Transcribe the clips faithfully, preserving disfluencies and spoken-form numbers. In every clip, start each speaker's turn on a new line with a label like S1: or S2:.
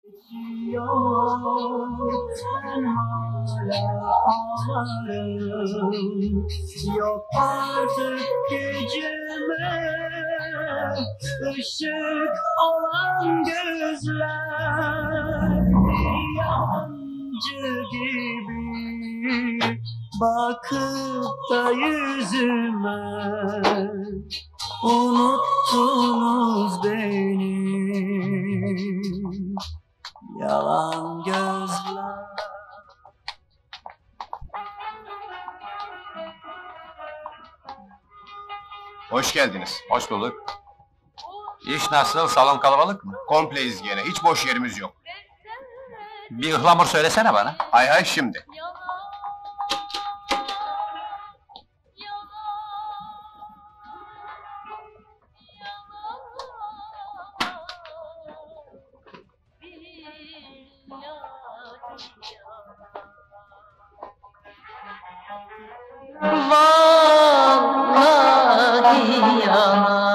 S1: Sen hala ağlarım. Yok artık geceme ışık olan gözler, yabancı gibi bakıp da yüzüme. Unuttunuz beni, yalan gözler.
S2: Hoş geldiniz.
S3: Hoş bulduk. İş nasıl, salon kalabalık mı?
S2: Kompleyiz gene, hiç boş yerimiz yok.
S3: Bir ıhlamur söylesene bana.
S2: Hay hay şimdi.
S1: Vallahi yalan.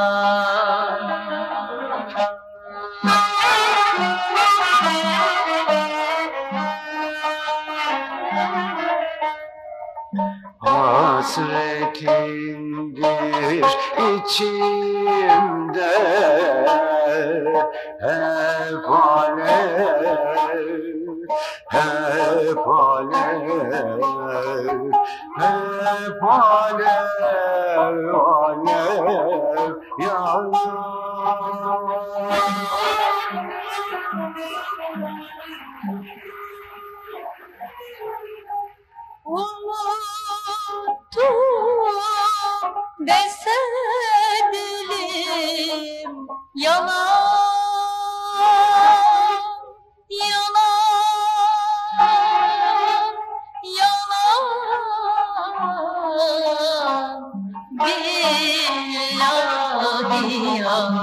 S1: Hasretindir içimde, hep alev, hep alev, hep alev, alev yanar.
S4: Unuttum dese dilim, yalan, yalan, yalan, billahi yalan,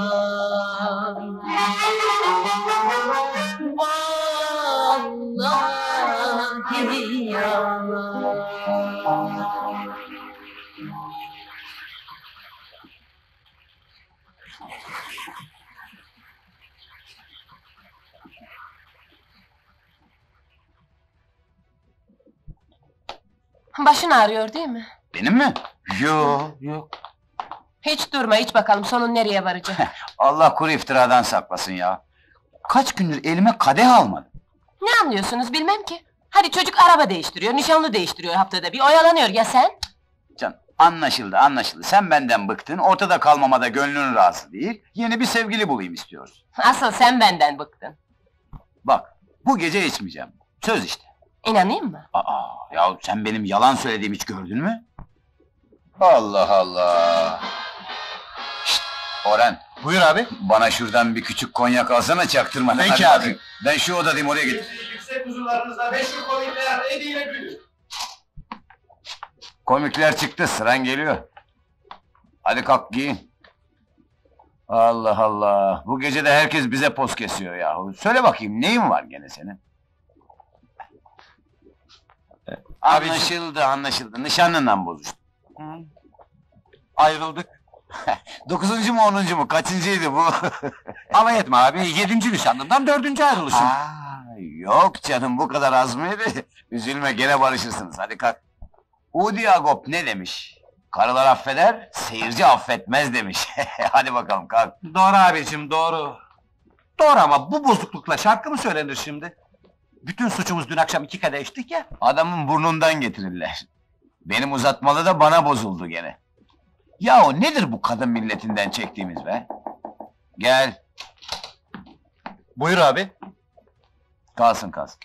S4: vallahi yalan.
S5: Başın ağrıyor değil mi?
S6: Benim mi? Yok, yok.
S5: Hiç durma, iç bakalım sonun nereye varacak.
S6: Allah kuru iftiradan saklasın ya. Kaç gündür elime kadeh almadım.
S5: Ne anlıyorsunuz bilmem ki. Hadi çocuk araba değiştiriyor, nişanlı değiştiriyor haftada bir, oyalanıyor ya sen?
S6: Can, anlaşıldı, anlaşıldı. Sen benden bıktın, ortada kalmama da gönlün razı değil. Yeni bir sevgili bulayım istiyoruz.
S5: Asıl sen benden bıktın.
S6: Bak, bu gece içmeyeceğim. Söz işte.
S5: İnanayım mı?
S6: Aa, ya sen benim yalan söylediğimi hiç gördün mü?
S2: Allah Allah!
S6: Orhan,
S3: Buyur abi.
S6: bana şuradan bir küçük konyak alsana çaktırmadan.
S2: Peki
S6: Hadi
S2: abi.
S6: bakayım. Ben şu odadayım, oraya git.
S2: Yüksek huzurlarınızda meşhur komikler Edi ile Gülür.
S6: Komikler çıktı, sıran geliyor. Hadi kalk giyin. Allah Allah, bu gece de herkes bize poz kesiyor yahu. Söyle bakayım, neyin var gene senin? Anlaşıldı, anlaşıldı. Nişanlından bozuştu.
S3: Ayrıldık.
S6: Dokuzuncu mu, onuncu mu, kaçıncıydı bu?
S3: Alay etme abi, yedinci nişanlımdan dördüncü ayrılışım.
S6: Aa, yok canım, bu kadar az mıydı? Üzülme, gene barışırsınız, hadi kalk. Udi Agop ne demiş? Karılar affeder, seyirci affetmez demiş. Hadi bakalım, kalk.
S3: Doğru abicim, doğru. Doğru ama bu bozuklukla şarkı mı söylenir şimdi? Bütün suçumuz dün akşam iki kadeh içtik ya.
S6: Adamın burnundan getirirler. Benim uzatmalı da bana bozuldu gene. Yahu nedir bu kadın milletinden çektiğimiz be? Gel,
S3: Buyur abi.
S6: kalsın kalsın.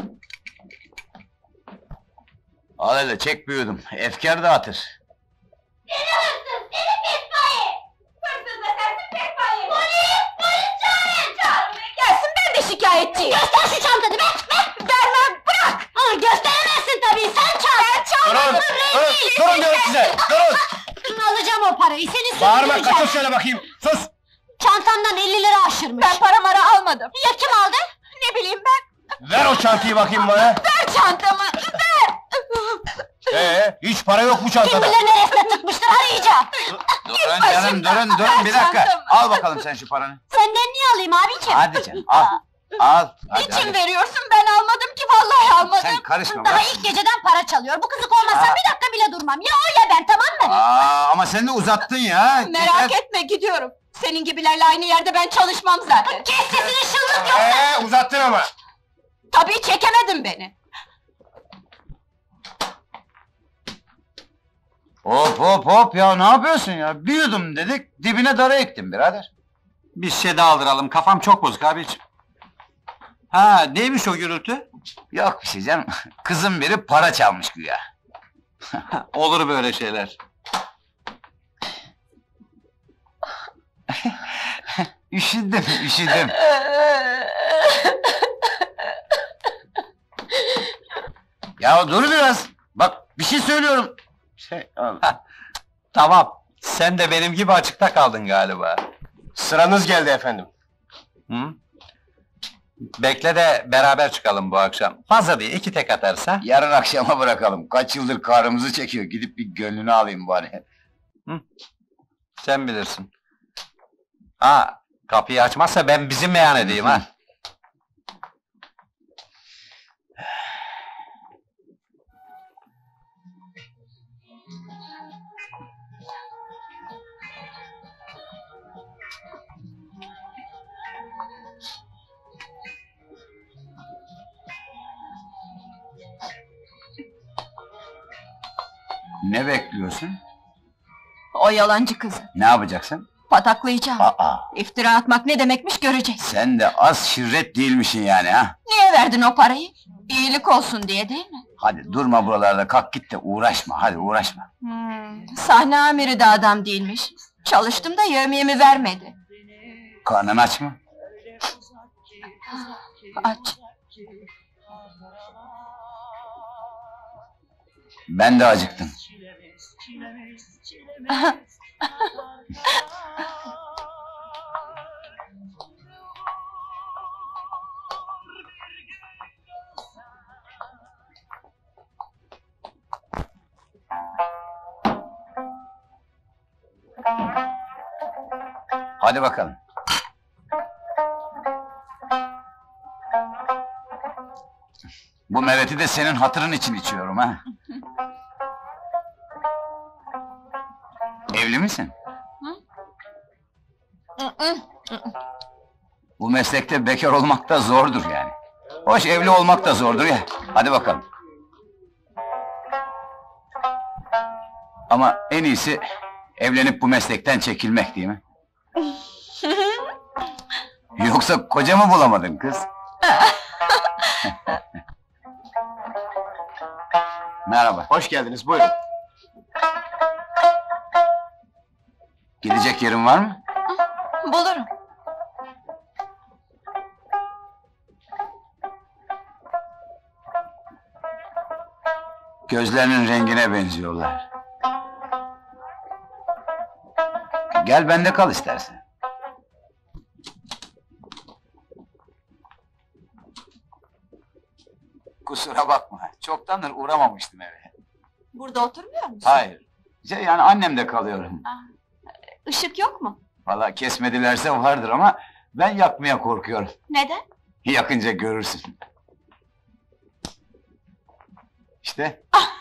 S6: Al hele, çek bir yudum, efkar dağıtır.
S4: Seni hırsız, seni pespaye! Hırsızla sensin pespaye! Polis, polis çağırın! Çağırmaya gelsin, ben de şikayetçiyim! Göster şu çantanı be! Be! Vermem, bırak! Aa, gösteremezsin tabii, sen çal! Ben çalmadım,
S2: Durun, durun diyorum size, durun!
S4: Alacağım o parayı, seni
S2: Bağırma,
S4: süründüreceğim!
S2: kaçır şöyle bakayım, sus!
S4: Çantamdan elli lira aşırmış!
S5: Ben para mara almadım.
S4: Ya kim aldı?
S5: Ne bileyim ben?
S2: Ver o çantayı bakayım bana!
S5: Ver çantamı, ver!
S2: Ee, hiç para yok bu
S4: Kim
S2: çantada!
S4: bilir neresine tıkmıştır, arayacağım!
S6: Durun canım, durun, durun, bir dakika! Al bakalım sen şu paranı.
S4: Senden niye alayım abiciğim?
S6: Hadi canım, al! Al, hadi,
S4: Niçin
S6: hadi.
S4: veriyorsun? Ben almadım ki, vallahi almadım.
S6: Sen karışma,
S4: Daha
S6: bırak.
S4: ilk geceden para çalıyor. Bu kızı kovmazsam
S6: Aa.
S4: bir dakika bile durmam. Ya o ya ben, tamam mı?
S6: Aa, ama sen de uzattın ya.
S4: Merak etme, gidiyorum. Senin gibilerle aynı yerde ben çalışmam zaten. Kes sesini, şıllık yok.
S2: Ee, uzattın ama.
S4: Tabii çekemedin beni.
S6: Hop hop hop ya, ne yapıyorsun ya? Bir yudum dedik, dibine dara ektim birader.
S3: Bir şişe daha aldıralım, kafam çok bozuk abiciğim. Ha, neymiş o gürültü?
S6: Yok bir şey canım, kızın biri para çalmış güya.
S3: Olur böyle şeyler.
S6: Üşüdüm, üşüdüm. Ya dur biraz, bak bir şey söylüyorum. Şey, al.
S3: Tamam, sen de benim gibi açıkta kaldın galiba.
S2: Sıranız geldi efendim.
S3: Hı? Bekle de beraber çıkalım bu akşam. Fazla değil, iki tek atarsa.
S6: Yarın akşama bırakalım, kaç yıldır karnımızı çekiyor, gidip bir gönlünü alayım bari.
S3: Sen bilirsin. Ha, kapıyı açmazsa ben bizim meyhan edeyim ha.
S6: Ne bekliyorsun?
S4: O yalancı kızı.
S6: Ne yapacaksın?
S4: Pataklayacağım.
S6: Aa,
S4: İftira atmak ne demekmiş göreceksin.
S6: sen de az şirret değilmişsin yani ha?
S4: Niye verdin o parayı? İyilik olsun diye değil mi?
S6: Hadi durma buralarda, kalk git de uğraşma, hadi uğraşma.
S4: Hmm, sahne amiri de adam değilmiş. Çalıştım da yevmiyemi vermedi.
S6: Karnın aç mı?
S4: Aç.
S6: Ben de acıktım. Hadi bakalım. Bu meveti de senin hatırın için içiyorum ha. Evli misin? Bu meslekte bekar olmak da zordur yani. Hoş evli olmak da zordur ya. Hadi bakalım. Ama en iyisi evlenip bu meslekten çekilmek değil mi? Yoksa koca mı bulamadın kız? Merhaba.
S2: Hoş geldiniz, buyurun.
S6: Gidecek yerin var mı?
S4: Bulurum.
S6: Gözlerinin rengine benziyorlar. Gel bende kal istersen. Kusura bakma, çoktandır uğramamıştım eve.
S4: Burada oturmuyor musun?
S6: Hayır, şey yani annemde kalıyorum.
S4: Işık yok mu?
S6: Vallahi kesmedilerse vardır ama ben yakmaya korkuyorum.
S4: Neden?
S6: Yakınca görürsün. İşte.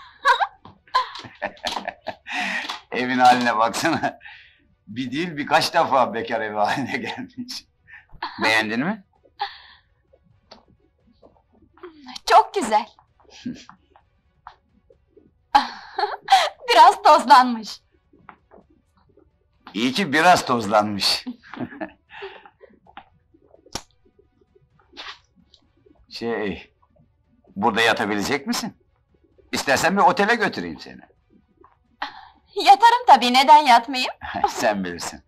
S6: Evin haline baksana. Bir değil birkaç defa bekar evi haline gelmiş. Beğendin mi?
S4: Çok güzel. Biraz tozlanmış.
S6: İyi ki biraz tozlanmış. Şey, burada yatabilecek misin? İstersen bir otele götüreyim seni.
S4: Yatarım tabii, neden yatmayayım?
S6: Sen bilirsin.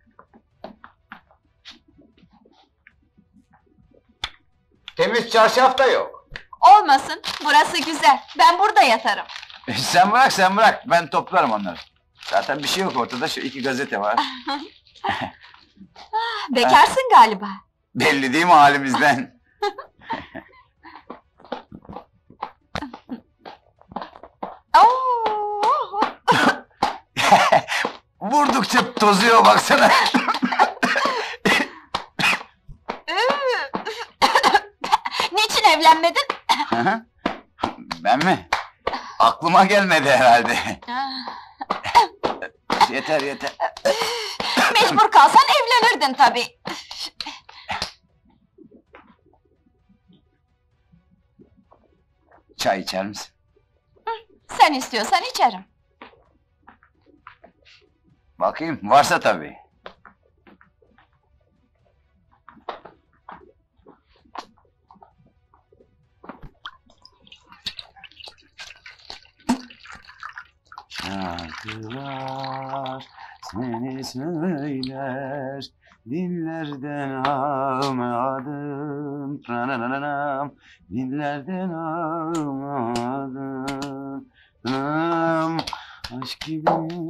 S2: Temiz çarşaf da yok.
S4: Olmasın, burası güzel. Ben burada yatarım.
S6: Sen bırak, sen bırak. Ben toplarım onları. Zaten bir şey yok ortada, şu iki gazete var.
S4: Bekarsın galiba.
S6: Belli değil mi halimizden?
S4: Oo!
S6: Vurdukça tozuyor baksana.
S4: evlenmedin?
S6: Hı hı. Ben mi? Aklıma gelmedi herhalde. Yeter yeter.
S4: Mecbur kalsan evlenirdin tabii.
S6: Çay içer misin?
S4: Sen istiyorsan içerim.
S6: Bakayım, varsa tabii. Şarkılar seni söyler, dillerden almadım, ranananam, dillerden almadım, ranam, aşk gibi.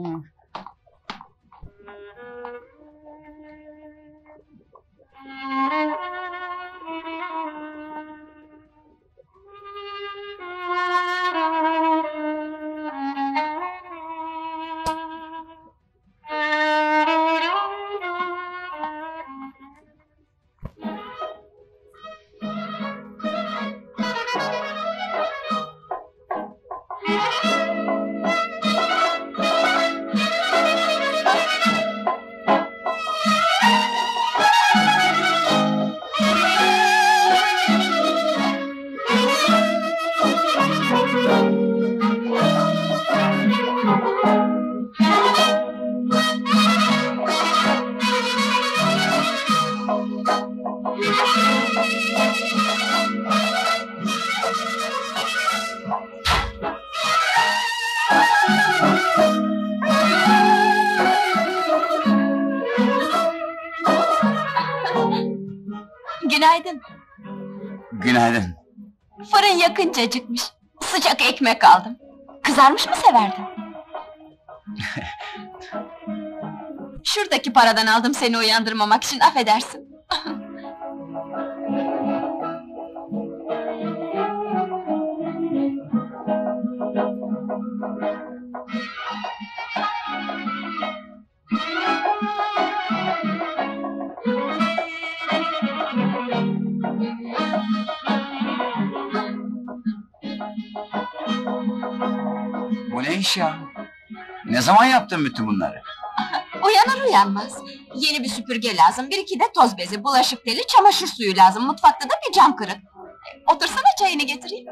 S4: Günaydın.
S6: Günaydın.
S4: Fırın yakıncacıkmış. Sıcak ekmek aldım. Kızarmış mı severdin? Şuradaki paradan aldım seni uyandırmamak için, affedersin.
S6: Bu ne iş ya? Ne zaman yaptın bütün bunları?
S4: Uyanır uyanmaz. Yeni bir süpürge lazım, bir iki de toz bezi, bulaşık teli, çamaşır suyu lazım. Mutfakta da bir cam kırık. Otursana, çayını getireyim.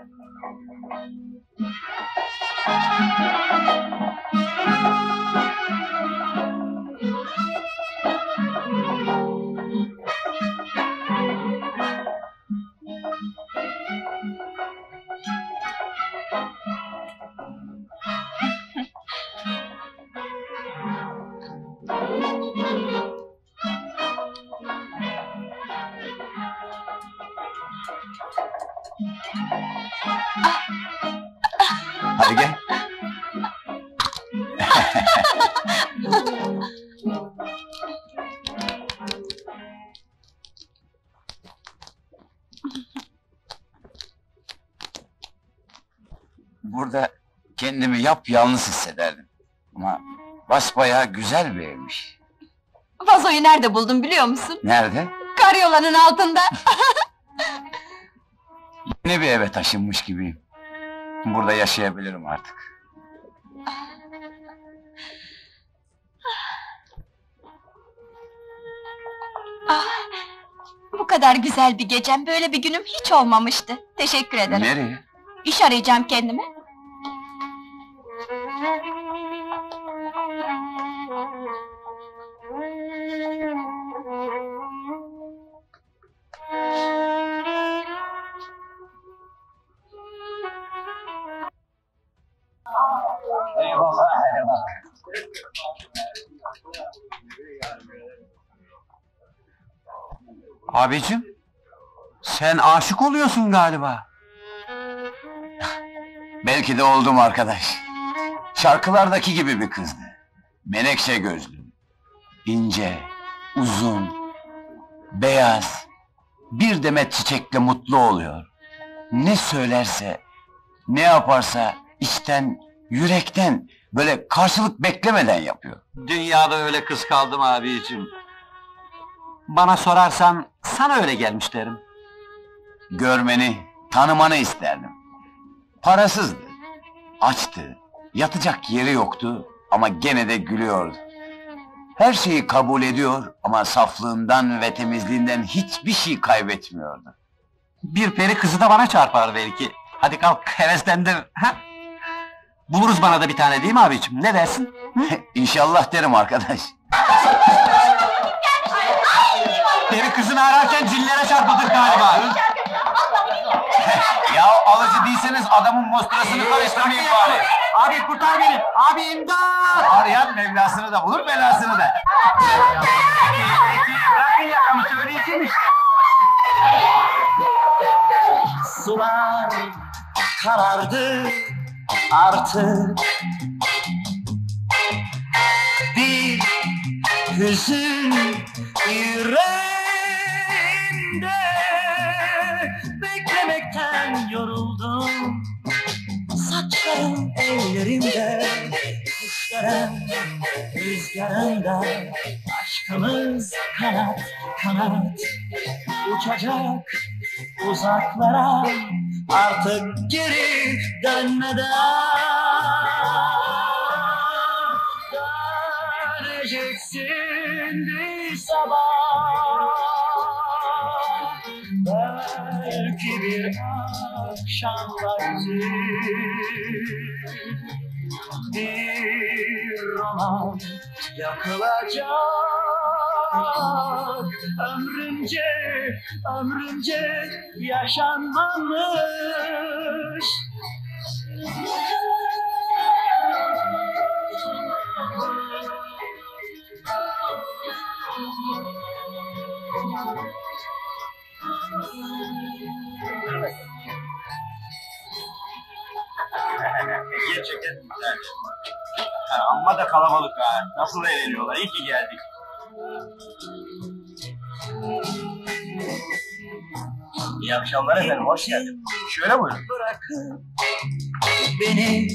S6: Hadi gel. Burada kendimi yapyalnız hissederdim. Ama basbayağı güzel bir evmiş.
S4: Vazoyu nerede buldun biliyor musun?
S6: Nerede?
S4: Karyolanın altında.
S6: Yeni bir eve taşınmış gibiyim. Burada yaşayabilirim artık.
S4: Ah, bu kadar güzel bir gecem, böyle bir günüm hiç olmamıştı. Teşekkür ederim.
S6: Nereye?
S4: İş arayacağım kendime.
S3: Abicim, sen aşık oluyorsun galiba.
S6: Belki de oldum arkadaş. Şarkılardaki gibi bir kızdı. Menekşe gözlü. İnce, uzun, beyaz. Bir demet çiçekle mutlu oluyor. Ne söylerse, ne yaparsa içten, yürekten, böyle karşılık beklemeden yapıyor.
S3: Dünyada öyle kız kaldım abicim. Bana sorarsan, sana öyle gelmiş derim.
S6: Görmeni, tanımanı isterdim. Parasızdı, açtı, yatacak yeri yoktu ama gene de gülüyordu. Her şeyi kabul ediyor ama saflığından ve temizliğinden hiçbir şey kaybetmiyordu.
S3: Bir peri kızı da bana çarpar belki. Hadi kalk, heveslendim. Ha? Buluruz bana da bir tane değil mi abiciğim? Ne dersin?
S6: İnşallah derim arkadaş.
S3: Peri kızını ararken cillere çarpıldık galiba.
S6: Ya alıcı değilseniz adamın mostrasını karıştırmayın bari.
S3: Abi kurtar beni! Abi imdat!
S6: Arayan Mevlasını da bulur, belasını da.
S3: Bırakın yakamı söyleyeceğim işte. Sular karardı artık. Bir hüzün yüreğimde, beklemekten yoruldum. Saçlarım ellerimde, kuşların rüzgarında. Aşkımız kanat kanat uçacak uzaklara, artık geri dönmeden. Döneceksin bir sabah, belki bir akşam vakti. Bir roman yakılacak, ömrümce, ömrümce yaşanmamış.
S2: Gerçekten güzel. Ha, amma da kalabalık ha. Nasıl eğleniyorlar, iyi ki geldik. İyi akşamlar efendim, hoş geldin. Şöyle buyurun.
S3: Bırakın beni,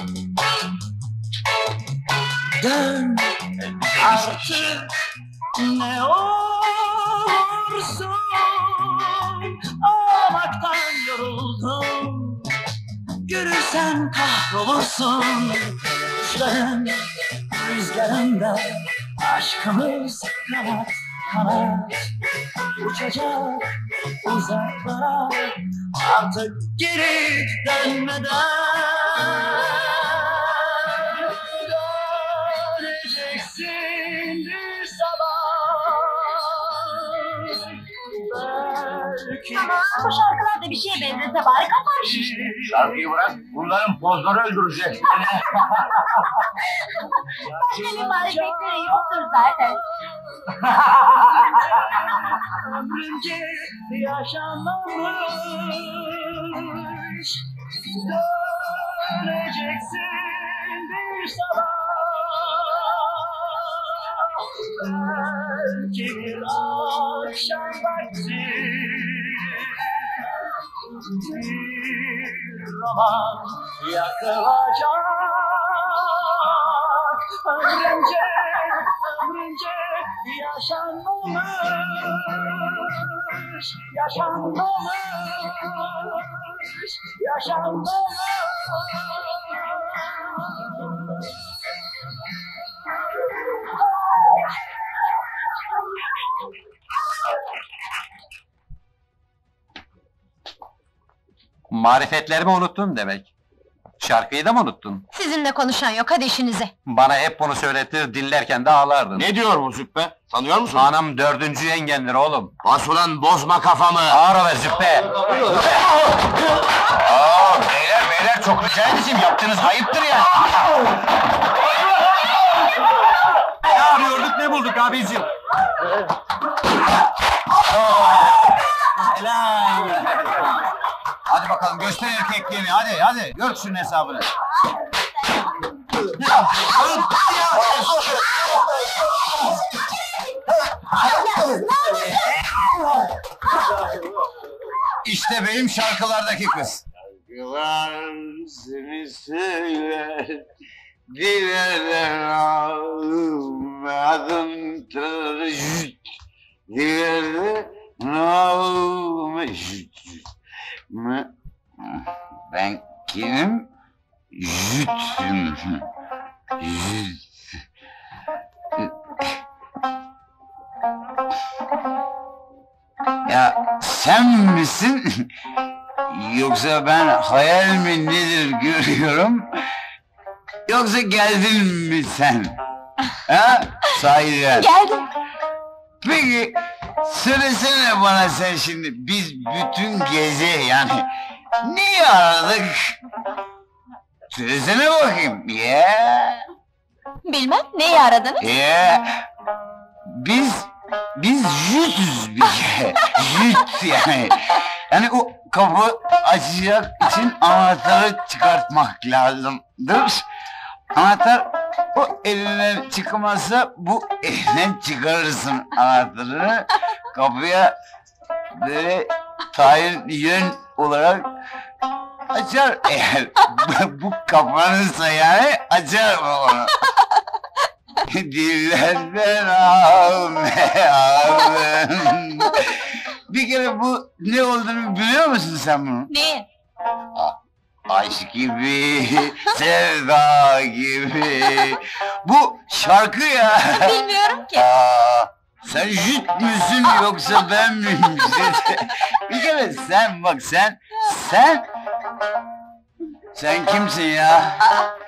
S3: dön artık ne olursun. Ağlamaktan yoruldum, görürsen kahrolursun. Kuşların rüzgarında aşkımız kanat kanat uçacak uzaklara, artık geri dönmeden. Döneceksin bir sabah, belki.
S4: Ama bu şarkılar da bir şeye benzese bari kafam şişti.
S2: Şarkıyı bırak, bunların pozları öldürecek.
S4: Başka bir marifetleri yoktur zaten.
S3: Ömrümce yaşanmamış. Döneceksin bir sabah, belki bir akşam vakti. Bir roman yakılacak, ömrümce, ömrümce yaşanmamış, yaşanmamış, yaşanmamış.
S7: Marifetlerimi unuttun demek. Şarkıyı da mı unuttun?
S4: Sizinle konuşan yok, hadi işinize.
S7: Bana hep bunu söyletir, dinlerken de ağlardın.
S2: Ne diyor bu züppe? Tanıyor musun?
S7: Anam dördüncü yengendir oğlum.
S2: Bas ulan, bozma kafamı!
S7: Ağır be züppe!
S6: Aa, beyler beyler çok rica edeceğim, yaptığınız ayıptır ya.
S3: Ne arıyorduk, ne bulduk abicim? Helal!
S6: Hadi bakalım göster erkekliğini, hadi hadi, gör şunun hesabını. İşte benim şarkılardaki kız.
S1: Şarkılar seni söyler, dilerden almadın tırjüt, dilerden almış. mı? Ben kimim? Jüt'üm. Jüt. Ya sen misin? Yoksa ben hayal mi nedir görüyorum? Yoksa geldin mi sen? Ha? Sahiden.
S4: Geldim.
S1: Peki söylesene bana sen şimdi, biz bütün gece yani niye aradık? Söylesene bakayım. Ya.
S4: Bilmem, neyi aradınız?
S1: Ya. Biz biz yüzüz bir kere. Yüz yani. Yani o kapı açacak için anahtarı çıkartmak lazımdır. Anahtar o elinden çıkmazsa bu elinden çıkarırsın anahtarını. Kapıya böyle tayin yön olarak açar eğer bu kapanırsa yani açar onu. Dillerden alme aldın. Bir kere bu ne olduğunu biliyor musun sen bunu?
S4: Ne?
S1: Aşk gibi, sevda gibi. Bu şarkı ya.
S4: Bilmiyorum ki.
S1: Aa, sen jüt müsün yoksa ben miyim? Bir kere sen bak sen, sen, sen kimsin ya?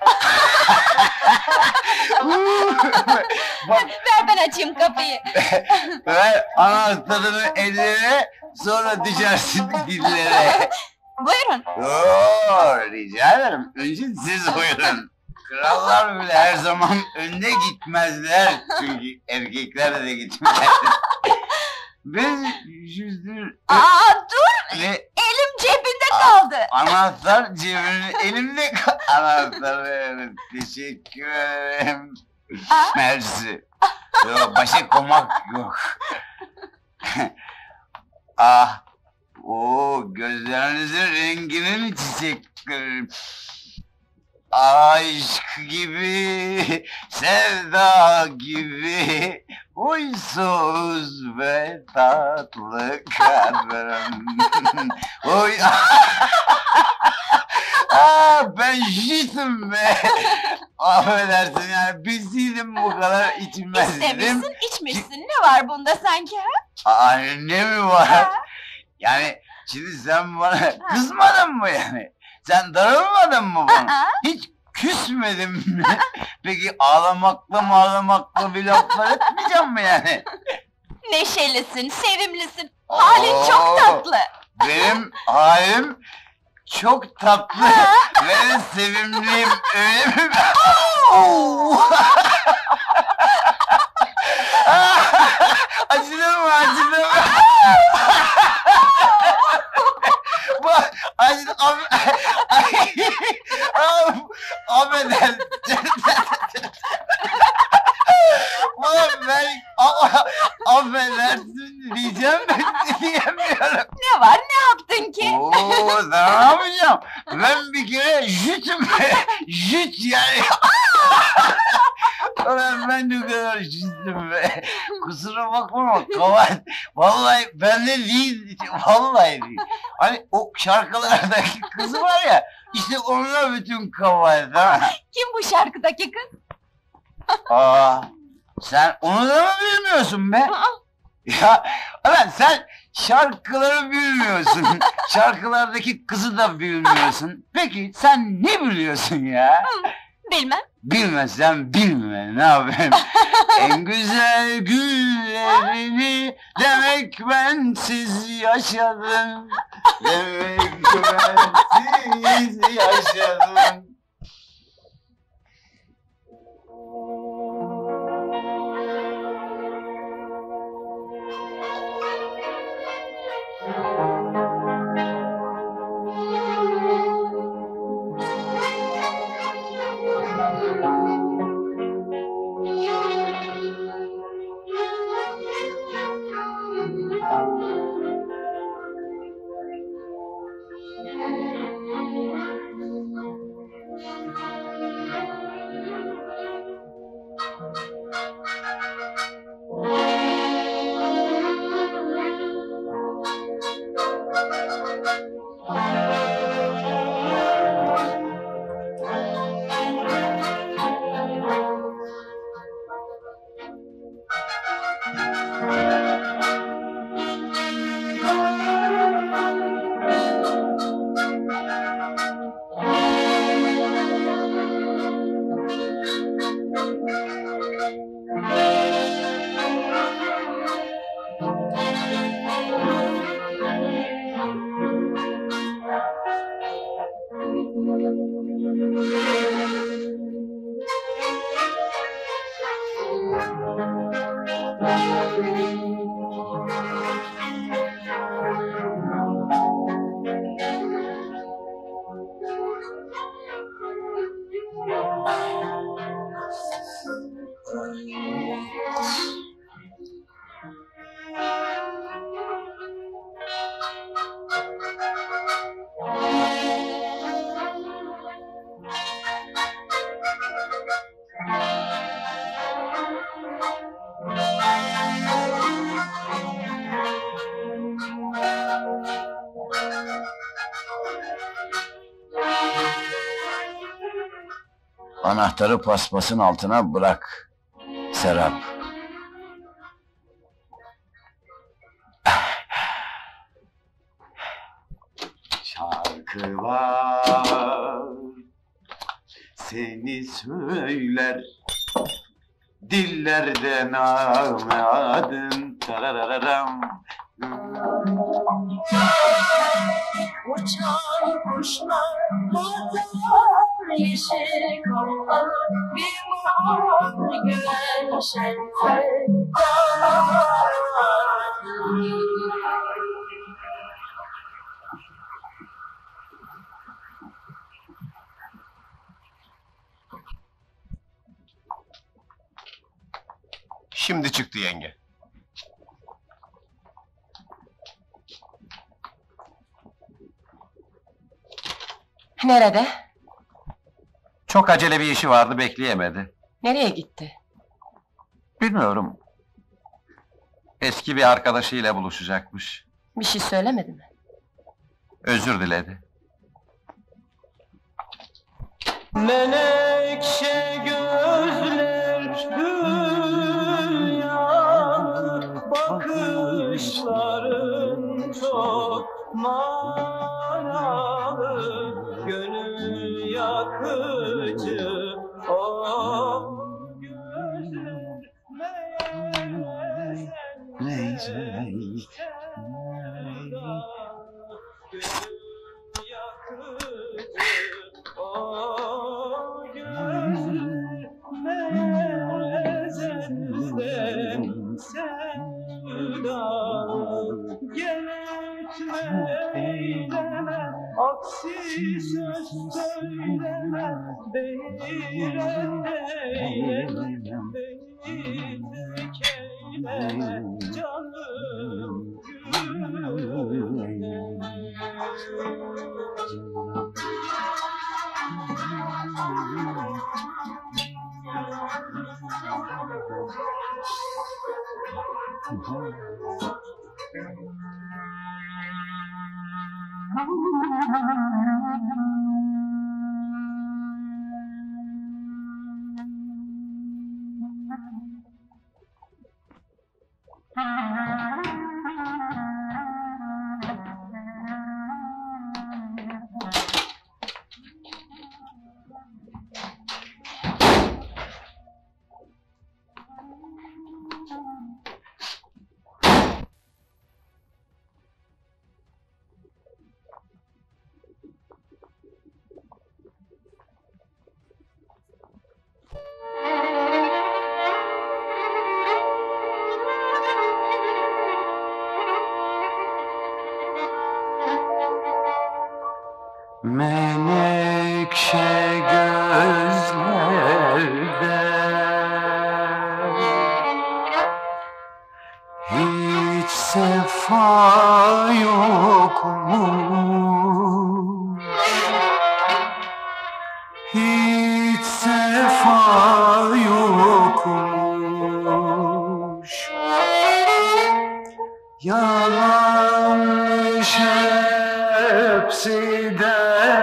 S1: Bak
S4: Ver ben açayım kapıyı.
S1: ver anahtarını ellere, sonra düşersin dillere.
S4: Buyurun.
S1: Oo, rica ederim. Önce siz buyurun. Krallar bile her zaman önde gitmezler. Çünkü erkekler de gitmez. Biz yüzdür
S4: Aa dur,
S1: ve
S4: elim cebinde kaldı.
S1: anahtar cebinin elimde kal- anahtar verin. Teşekkür ederim.
S4: Aa.
S1: Mersi. Yok, başa koymak yok. Ah. Oo, gözlerinizin renginin çiçekleri. Aşk gibi, sevda gibi, huysuz ve tatlı kadın. Oy. Aa, ben jütüm be. Affedersin yani, bilseydim bu kadar içmezdim.
S4: İstemişsin, içmişsin. Ne var bunda sanki ha?
S1: Aa, ne mi var? Yani şimdi sen bana kızmadın mı yani? Sen darılmadın mı bana?
S4: Aa,
S1: Hiç küsmedin mi? Peki ağlamakla mı ağlamakla bir laflar etmeyeceğim mi yani?
S4: neşelisin, sevimlisin. Halin
S1: Oo,
S4: çok tatlı.
S1: Benim halim çok tatlı ve sevimliyim, öyle mi? Oo! Acıdı mı, acıdı mı? Bak, acıdı, ab... Ay, affedersin. Ulan ben a- affedersin diyeceğim, diyemiyorum.
S4: Ne var, ne yaptın ki?
S1: Oo, ne yapacağım? Ben bir kere jütüm, jüt yani. Ulan ben ne kadar jütüm be. Kusura bakma, kabahat. Vallahi bende değil, vallahi değil. Hani o şarkılardaki kız var ya, işte onunla bütün kabahat ha.
S4: Kim bu şarkıdaki kız?
S1: Aa, sen onu da mı bilmiyorsun be? Ya, ulan sen şarkıları bilmiyorsun. Şarkılardaki kızı da bilmiyorsun. Peki sen ne biliyorsun ya?
S4: Bilmem.
S1: Bilmezsen bilme, ne yapayım? En güzel günlerini demek bensiz yaşadım. Demek bensiz yaşadım.
S6: Anahtarı paspasın altına bırak, Serap.
S1: Şarkılar seni söyler, dillerden ağladın. Tararararam.
S4: Uçan kuşlar bakar yeşil kaplar bir bahar güneşe
S2: Şimdi çıktı yenge.
S5: Nerede?
S7: Çok acele bir işi vardı, bekleyemedi.
S5: Nereye gitti?
S7: Bilmiyorum. Eski bir arkadaşıyla buluşacakmış.
S5: Bir şey söylemedi mi?
S7: Özür diledi.
S2: Menekşe gözler hülya, bakışların çok manalı, gönül yakıcı o gözler.
S1: Neyse.
S2: Aksi söz söyleme, beyreyle, beni tek eyleme, canım gülüm.
S1: Menekşe gözlerde hiç sefa yok mu? Hiç sefa yokmuş. Yalanmış hepsi de,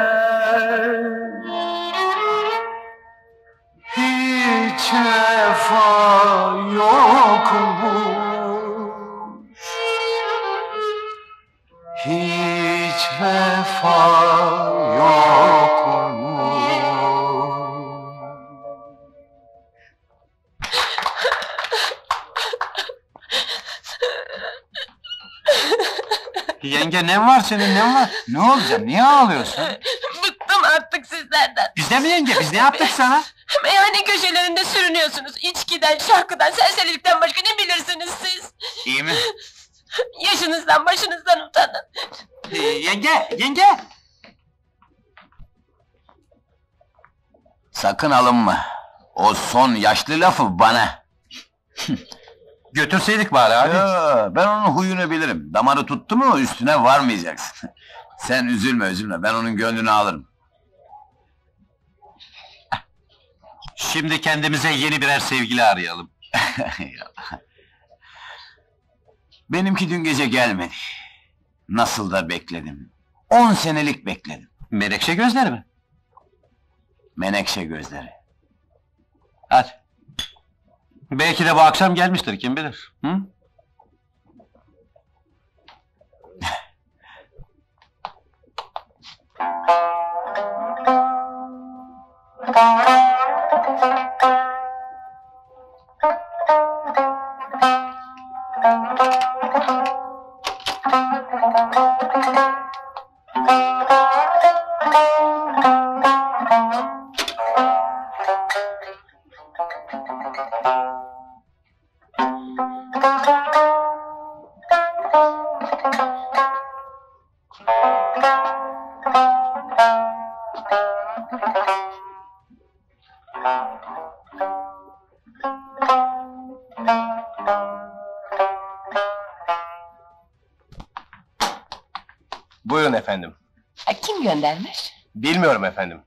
S1: hiç vefa yokmuş. Hiç vefa yokmuş.
S7: Yenge, ne var senin, ne var?
S1: Ne olacak? Niye ağlıyorsun?
S5: Bıktım artık sizlerden.
S7: Biz de mi yenge, biz ne yaptık sana?
S5: Meyhane köşelerinde sürünüyorsunuz. İçkiden, şarkıdan, serserilikten başka ne bilirsiniz siz?
S1: İyi mi?
S5: Yaşınızdan, başınızdan utanın.
S7: Ee, yenge, yenge!
S6: Sakın alınma. O son yaşlı lafı bana.
S7: Götürseydik bari abi.
S6: Yo, ben onun huyunu bilirim. Damarı tuttu mu üstüne varmayacaksın. Sen üzülme üzülme, ben onun gönlünü alırım.
S7: Şimdi kendimize yeni birer sevgili arayalım.
S6: Benimki dün gece gelmedi. Nasıl da bekledim.
S1: On senelik bekledim.
S3: Menekşe gözleri mi?
S1: Menekşe gözleri.
S3: Hadi. Belki de bu akşam gelmiştir, kim bilir? Hı?
S2: Buyurun efendim.
S5: Ha, kim göndermiş?
S2: Bilmiyorum efendim.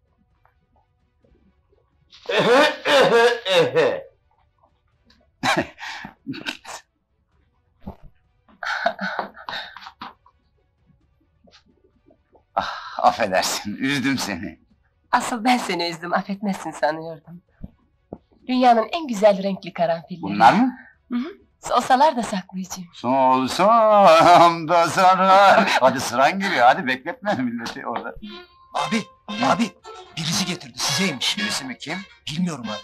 S1: Affedersin, üzdüm seni.
S5: Asıl ben seni üzdüm, affetmezsin sanıyordum. Dünyanın en güzel renkli karanfilleri.
S1: Bunlar mı?
S5: Olsalar da saklayacağım.
S1: Solsam da sarar. Hadi sıran geliyor, hadi bekletme milleti orada.
S8: Abi, abi, birisi getirdi, sizeymiş.
S1: Birisi mi, kim?
S8: Bilmiyorum abi.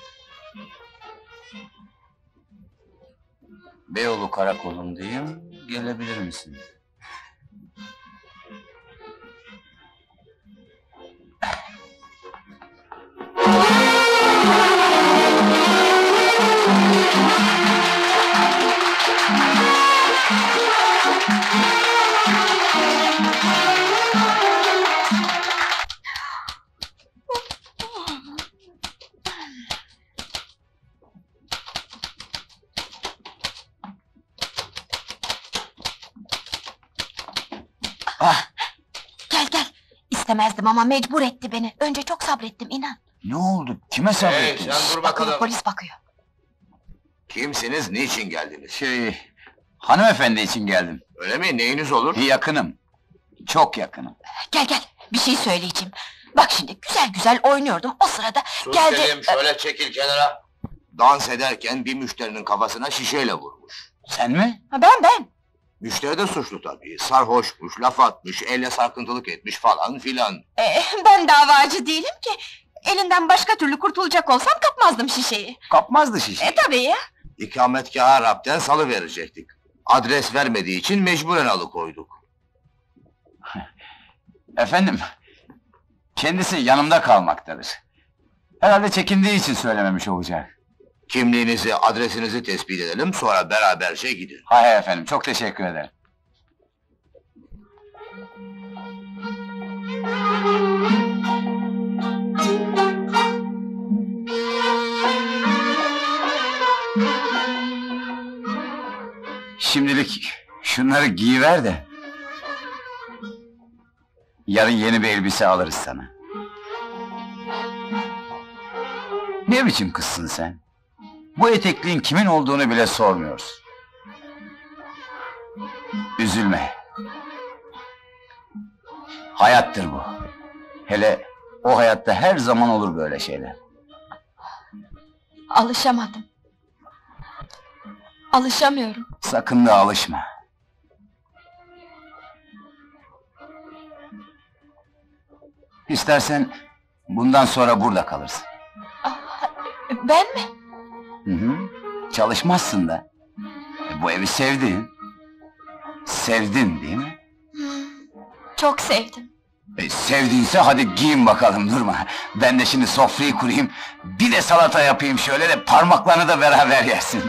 S1: Beyoğlu karakolundayım, gelebilir misin?
S4: Gel gel. İstemezdim ama mecbur etti beni. Önce çok sabrettim inan.
S1: Ne oldu, kime sabrettin?
S6: dur
S4: Bakıyor, polis bakıyor.
S6: Kimsiniz, niçin geldiniz?
S1: Şey, hanımefendi için geldim.
S6: Öyle mi, neyiniz olur?
S1: Yakınım, çok yakınım.
S4: Gel gel, bir şey söyleyeceğim. Bak şimdi güzel güzel oynuyordum o sırada geldi.
S6: Dedim, şöyle çekil kenara. Dans ederken bir müşterinin kafasına şişeyle vurmuş.
S1: Sen mi?
S4: Ha, ben ben.
S6: Müşteri de suçlu tabii. Sarhoşmuş, laf atmış, elle sarkıntılık etmiş falan filan.
S4: Ee, ben davacı değilim ki. Elinden başka türlü kurtulacak olsam kapmazdım şişeyi.
S1: Kapmazdı şişe.
S4: E tabii ya.
S6: İkametgâha rapten salı verecektik. Adres vermediği için mecburen alıkoyduk.
S1: Efendim, kendisi yanımda kalmaktadır. Herhalde çekindiği için söylememiş olacak.
S6: Kimliğinizi, adresinizi tespit edelim, sonra beraberce gidin.
S1: Hay efendim, çok teşekkür ederim. Şimdilik şunları giyiver de... yarın yeni bir elbise alırız sana. Ne biçim kızsın sen? Bu etekliğin kimin olduğunu bile sormuyorsun. Üzülme. Hayattır bu. Hele o hayatta her zaman olur böyle şeyler.
S4: Alışamadım. Alışamıyorum.
S1: Sakın da alışma. İstersen bundan sonra burada kalırsın.
S4: Ben mi?
S1: Hı hı. Çalışmazsın da. E, bu evi sevdin. Sevdin değil mi?
S4: Hmm, çok sevdim.
S1: E, sevdinse hadi giyin bakalım, durma. Ben de şimdi sofrayı kurayım, bir de salata yapayım şöyle de parmaklarını da beraber yersin.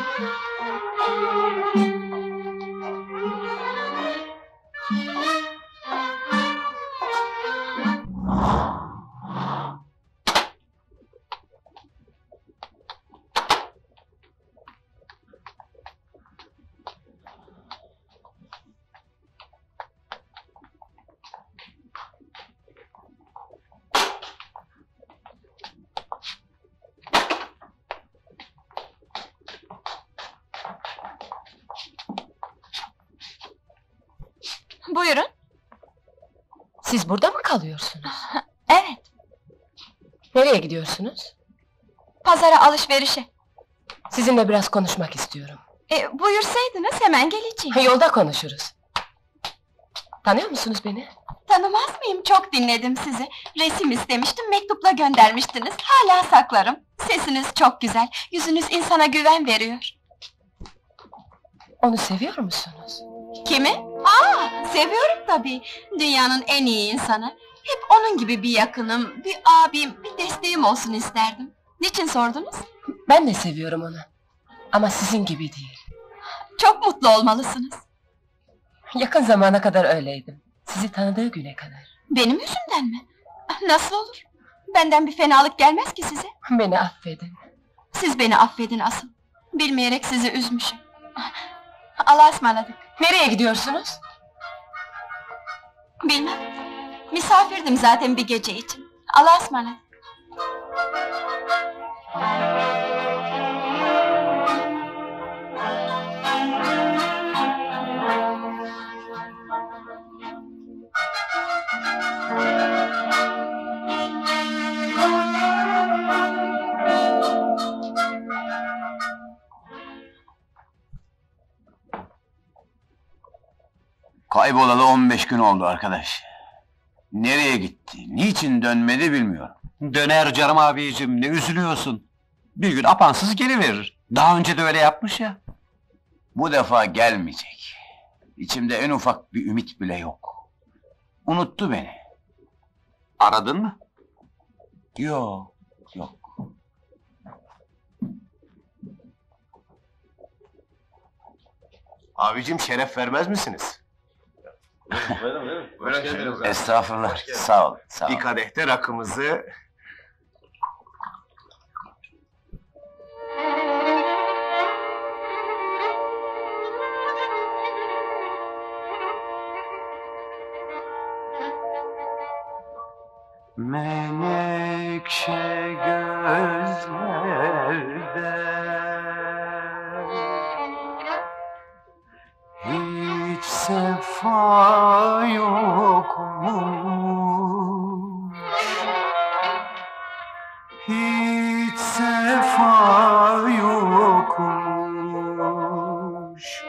S4: Buyurun.
S5: Siz burada mı kalıyorsunuz?
S4: Evet,
S5: Nereye gidiyorsunuz?
S4: pazara alışverişe.
S5: Sizinle biraz konuşmak istiyorum.
S4: E, buyursaydınız hemen geleceğim.
S5: Yolda konuşuruz. Tanıyor musunuz beni?
S4: Tanımaz mıyım? Çok dinledim sizi. Resim istemiştim, mektupla göndermiştiniz. Hala saklarım. Sesiniz çok güzel, yüzünüz insana güven veriyor.
S5: Onu seviyor musunuz?
S4: Kimi? Aa, seviyorum tabii. Dünyanın en iyi insanı. Hep onun gibi bir yakınım, bir abim, bir desteğim olsun isterdim. Niçin sordunuz?
S5: Ben de seviyorum onu. Ama sizin gibi değil.
S4: Çok mutlu olmalısınız.
S5: Yakın zamana kadar öyleydim. Sizi tanıdığı güne kadar.
S4: Benim yüzümden mi? Nasıl olur? Benden bir fenalık gelmez ki size.
S5: Beni affedin.
S4: Siz beni affedin asıl. Bilmeyerek sizi üzmüşüm. Allah'a ısmarladık.
S5: Nereye gidiyorsunuz?
S4: Bilmem. Misafirdim zaten bir gece için. Allah'a ısmarladık.
S6: Kaybolalı on beş gün oldu arkadaş. Nereye gitti, niçin dönmedi bilmiyorum.
S3: Döner canım abicim, ne üzülüyorsun? Bir gün apansız geliverir. Daha önce de öyle yapmış ya.
S6: Bu defa gelmeyecek. İçimde en ufak bir ümit bile yok. Unuttu beni.
S3: Aradın mı?
S6: Yok, yok.
S2: Abicim şeref vermez misiniz? Buyurun buyurun. Buyurun.
S6: Estağfurullah, sağ ol, sağ ol.
S2: Bir kadehte rakımızı...
S6: Menekşe gözlerde hiç sefa yokmuş, hiç sefa yokmuş.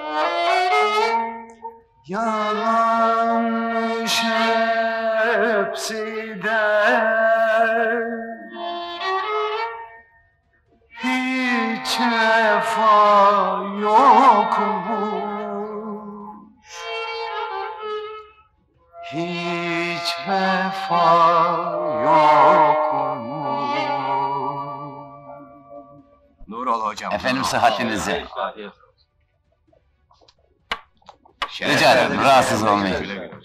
S6: Yalanmış hepsi de, hiç vefa yokmuş, hiç vefa yokmuş.
S2: Nurol hocam.
S6: Efendim sıhhatinize.
S2: Şeref
S6: Rica ederim,
S2: verdiniz.
S6: rahatsız olmayın.
S2: Güle güle hocam.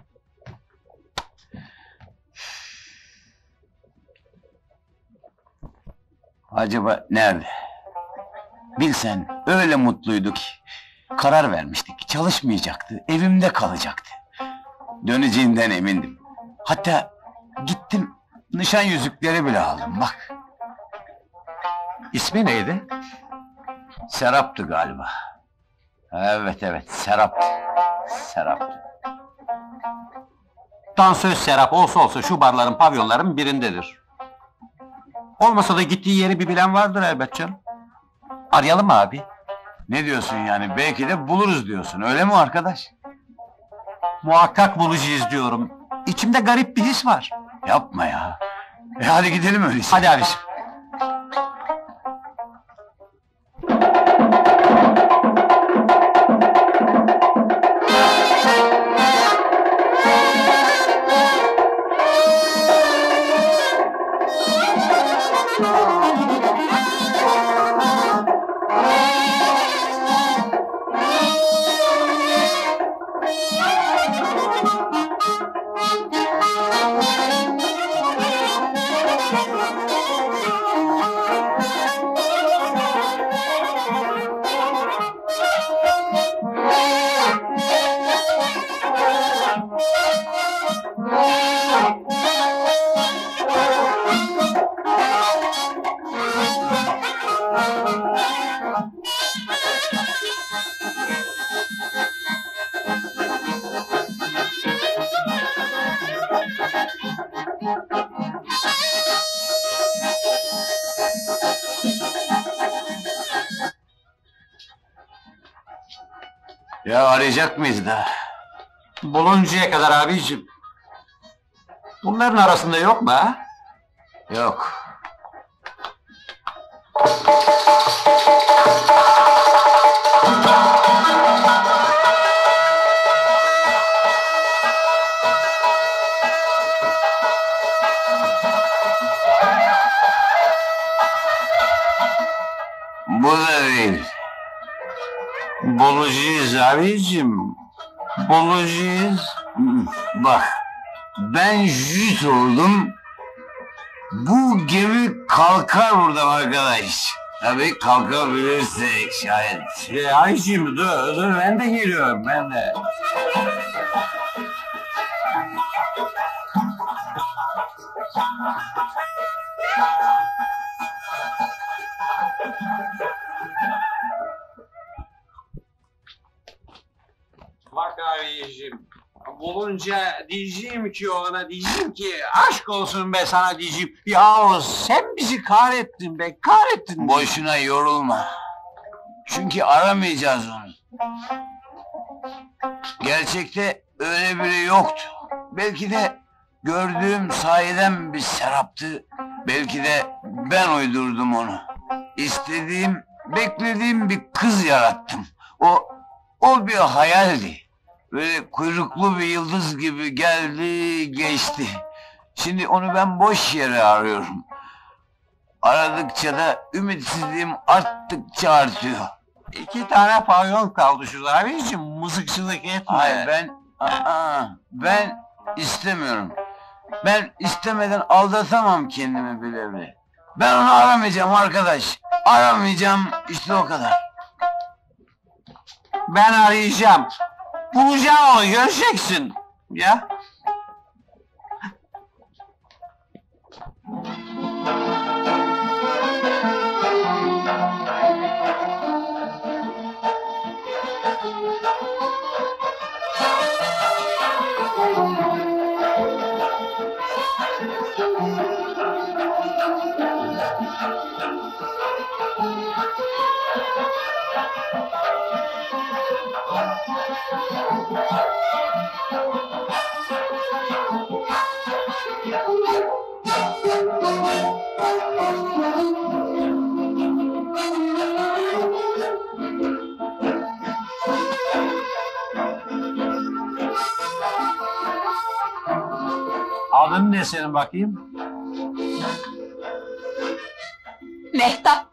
S6: Acaba nerede? Bilsen öyle mutluydu ki. Karar vermiştik, çalışmayacaktı, evimde kalacaktı. Döneceğinden emindim. Hatta gittim, nişan yüzükleri bile aldım, bak.
S3: İsmi neydi?
S6: Serap'tı galiba. Evet evet, Serap'tı. Serap'tı.
S3: Dansöz Serap olsa olsa şu barların, pavyonların birindedir. Olmasa da gittiği yeri bir bilen vardır elbet canım. Arayalım mı abi?
S6: Ne diyorsun yani, belki de buluruz diyorsun, öyle mi arkadaş?
S3: Muhakkak bulacağız diyorum. İçimde garip bir his var.
S6: Yapma ya. E hadi gidelim öyleyse.
S3: Hadi abiciğim.
S6: Ya arayacak mıyız da?
S3: Buluncaya kadar abicim. Bunların arasında yok mu ha?
S6: Yok. Bu da değil.
S3: Bulacağız abicim. Bulacağız.
S6: Bak, ben jüt oldum. Bu gemi kalkar buradan arkadaş. Tabii kalkabilirsek şayet.
S3: Ya abicim dur dur ben de geliyorum ben de. Bak abicim, bulunca diyeceğim ki ona, diyeceğim ki aşk olsun be sana diyeceğim. Yahu sen bizi kahrettin be, kahrettin.
S6: Boşuna yorulma. Çünkü aramayacağız onu. Gerçekte öyle biri yoktu. Belki de gördüğüm sahiden bir seraptı. Belki de ben uydurdum onu. İstediğim, beklediğim bir kız yarattım. O, o bir hayaldi. Böyle kuyruklu bir yıldız gibi geldi, geçti. Şimdi onu ben boş yere arıyorum. Aradıkça da ümitsizliğim arttıkça artıyor.
S3: İki tane pavyon kaldı şu abicim, mızıkçılık etme.
S6: Hayır ben, aa, ben istemiyorum. Ben istemeden aldatamam kendimi bile bile. Ben onu aramayacağım arkadaş. Aramayacağım, işte o kadar.
S3: Ben arayacağım. Bulacağım onu, göreceksin. Ya. Adın ne senin bakayım?
S4: Mehtap.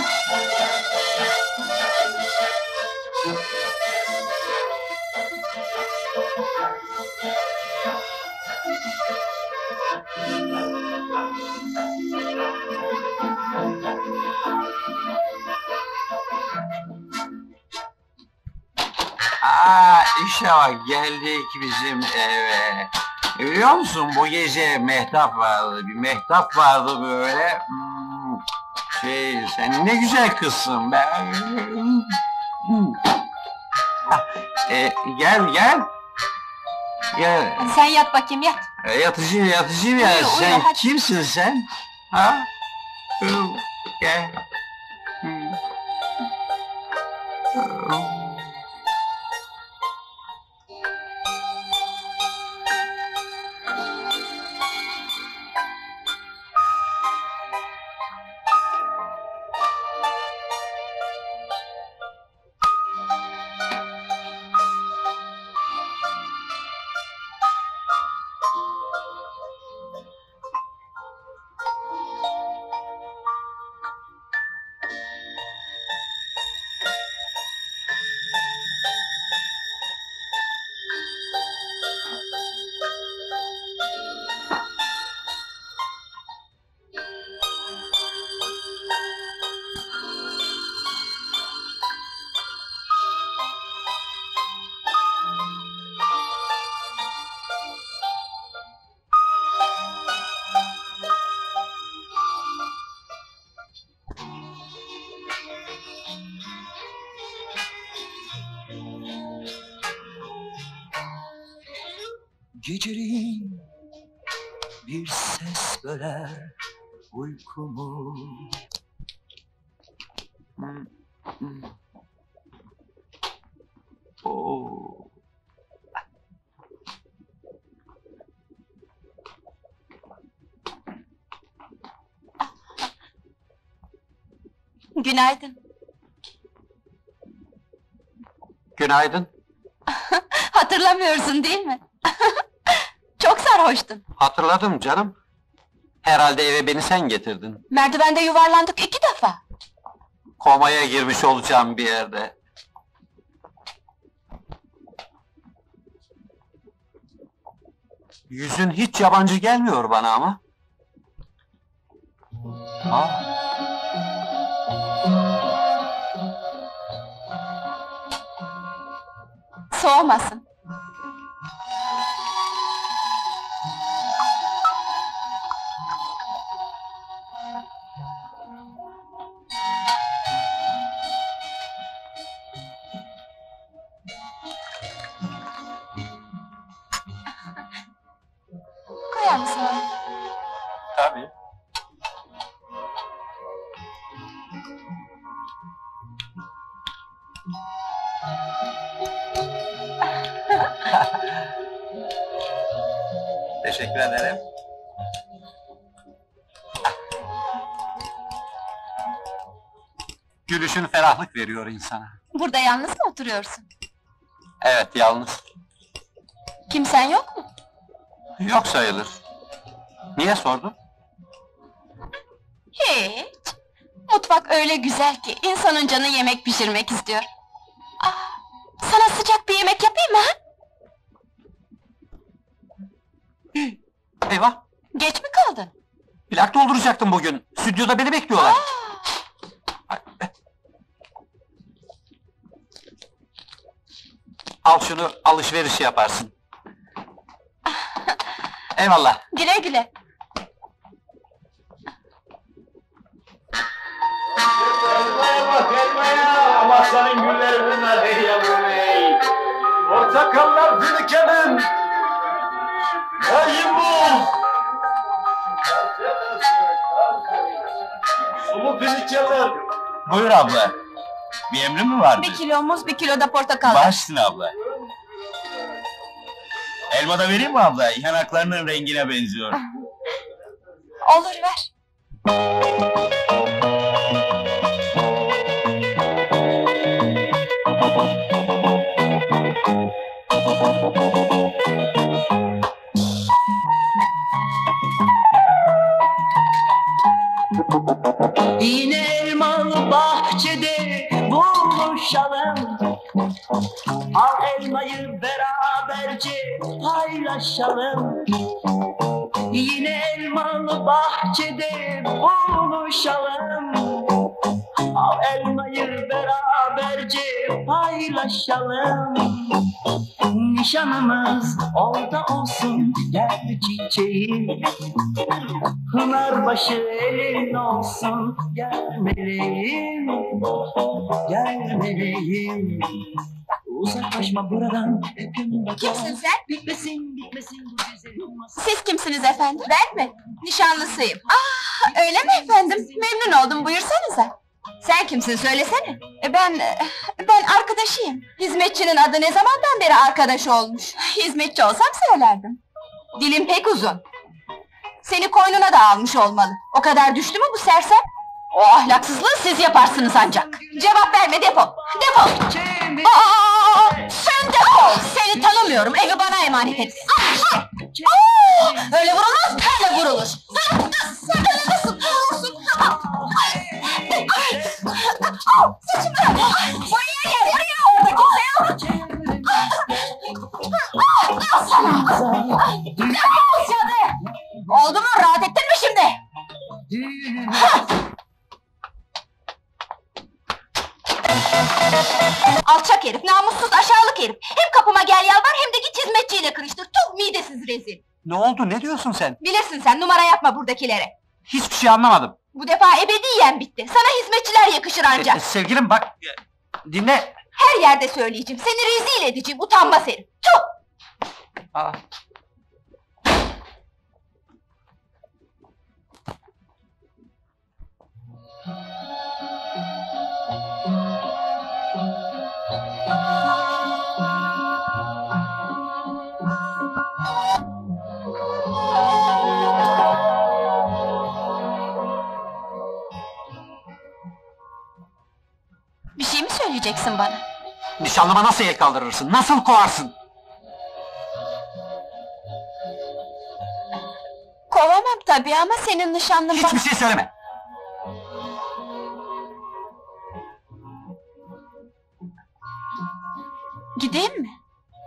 S3: Aa, işte bak geldik bizim eve. Biliyor musun bu gece mehtap vardı, bir mehtap vardı böyle. Hmm, şey, sen ne güzel kızsın be. Ah, e, gel gel. Gel.
S4: Hadi sen yat bakayım yat.
S3: E, yatıcıyım yatıcıyım ya.
S4: Uyu, uyu,
S3: Sen
S4: hadi.
S3: kimsin sen? Ha? Uyu, gel. Hmm.
S8: Geceleyin bir ses böler uykumu.
S3: Oo.
S4: Günaydın.
S3: Günaydın.
S4: Hatırlamıyorsun değil mi? Çok sarhoştun.
S3: Hatırladım canım. Herhalde eve beni sen getirdin.
S4: Merdivende yuvarlandık iki defa.
S3: Komaya girmiş olacağım bir yerde. Yüzün hiç yabancı gelmiyor bana ama. Aa,
S4: Soğumasın. Koyar mısın onu?
S3: tabii. Teşekkür ederim. Gülüşün ferahlık veriyor insana.
S4: Burada yalnız mı oturuyorsun?
S3: Evet, yalnız.
S4: Kimsen yok mu?
S3: Yok sayılır. Niye sordun?
S4: Hiç. Mutfak öyle güzel ki insanın canı yemek pişirmek istiyor. Ah, sana sıcak bir yemek yapayım mı? Ha?
S3: Eyvah!
S4: Geç mi kaldın?
S3: Plak dolduracaktım bugün. Stüdyoda beni bekliyorlar. Al şunu, alışveriş yaparsın. Eyvallah.
S4: Güle güle.
S2: Elmaya bak elmaya. Amasya'nın gülleri bunlar ey yavrum ey. Portakallar fırkenin. Ayım bu. Sulu fırkeler.
S6: Buyur abla. Bir emrin mi vardı?
S4: Bir kilo muz, bir kilo da portakal.
S6: Başsın abla. Elma da vereyim mi abla? Yanaklarının rengine benziyor.
S4: Olur ver.
S9: Yine elmalı bahçede buluşalım. Al elmayı beraberce paylaşalım. Yine elmalı bahçede buluşalım. Al elmayı beraberce paylaşalım. Nişanımız orada olsun, gel çiçeğim. Pınarbaşı elin olsun, gel meleğim. Gel meleğim. Uzaklaşma buradan, öpün bakalım.
S4: Kimsin sen?
S9: Bitmesin, bitmesin bu güzel masal.
S4: Siz kimsiniz efendim? Ben mi? Nişanlısıyım. Ah, öyle mi efendim? Memnun oldum, buyursanıza. Sen kimsin söylesene. E, Ben, ben arkadaşıyım. Hizmetçinin adı ne zamandan beri arkadaş olmuş? Hizmetçi olsam söylerdim. Dilim pek uzun. Seni koynuna da almış olmalı. O kadar düştü mü bu sersem? O ahlaksızlığı siz yaparsınız ancak. Cevap verme, defol! Defol! Aa, sen defol! Seni tanımıyorum, evi bana emanet et. Ah, ah! Aa, öyle vurulmaz, böyle vurulur. Sen öyle nasıl vurursun? Ah, ay, ay, ah, saçımı bırak! Ah, buraya gel, buraya! Orada kimse yok! Ah, ah, sana! Ah, defol şimdi! Oldu mu, rahat ettin mi şimdi? Hah! Alçak herif, namussuz, aşağılık herif! Hem kapıma gel yalvar, hem de git hizmetçiyle kırıştır! Tuh, midesiz rezil!
S3: Ne oldu, ne diyorsun sen?
S4: Bilirsin sen, numara yapma buradakilere!
S3: Hiçbir şey anlamadım.
S4: Bu defa ebediyen bitti! Sana hizmetçiler yakışır ancak!
S3: E, sevgilim bak, e, dinle.
S4: Her yerde söyleyeceğim, seni rezil edeceğim, utanmaz herif! Tuh!
S3: Aa.
S4: diyeceksin bana?
S7: Nişanlıma nasıl el kaldırırsın? Nasıl kovarsın?
S4: Kovamam tabii ama senin nişanlın bana...
S7: Hiçbir şey söyleme!
S4: Gideyim mi?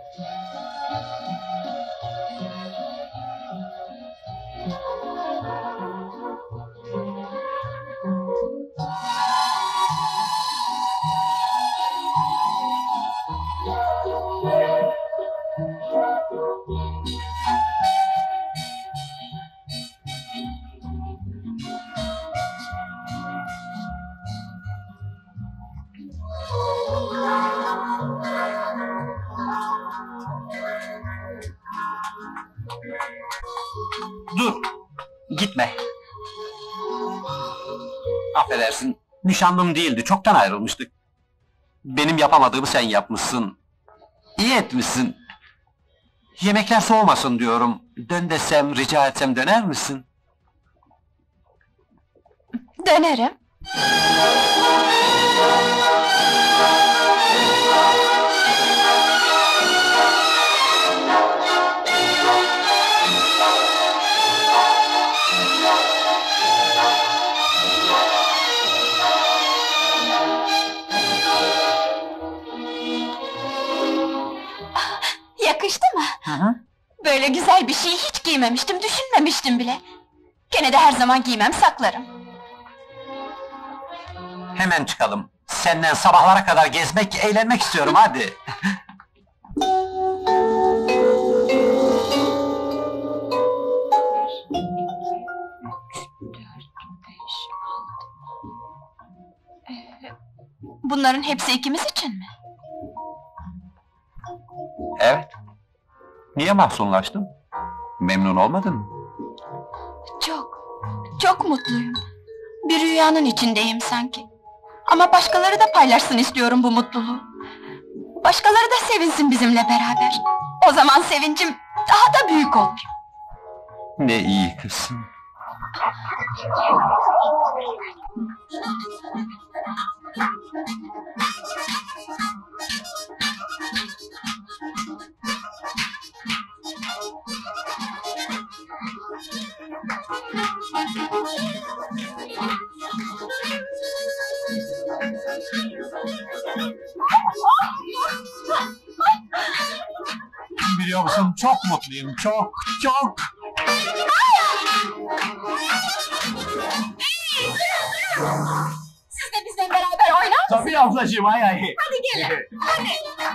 S7: Dur! Gitme! Affedersin, nişanlım değildi, çoktan ayrılmıştık. Benim yapamadığımı sen yapmışsın. İyi etmişsin. Yemekler soğumasın diyorum. Dön desem, rica etsem döner misin?
S4: Dönerim. Yakıştı mı?
S7: Hı hı.
S4: Böyle güzel bir şeyi hiç giymemiştim, düşünmemiştim bile. Gene de her zaman giymem, saklarım.
S7: Hemen çıkalım. Senden sabahlara kadar gezmek, eğlenmek istiyorum, hadi!
S4: Bunların hepsi ikimiz için mi?
S7: Evet. Niye mahzunlaştın? Memnun olmadın mı?
S4: Çok, çok mutluyum. Bir rüyanın içindeyim sanki. Ama başkaları da paylaşsın istiyorum bu mutluluğu. Başkaları da sevinsin bizimle beraber. O zaman sevincim daha da büyük olur.
S7: Ne iyi kızsın. Biliyor musun, çok mutluyum, çok, çok!
S4: Siz de bizle beraber oynar mısınız?
S7: Tabii ablacığım, hay hay!
S4: Hadi gelin, hadi!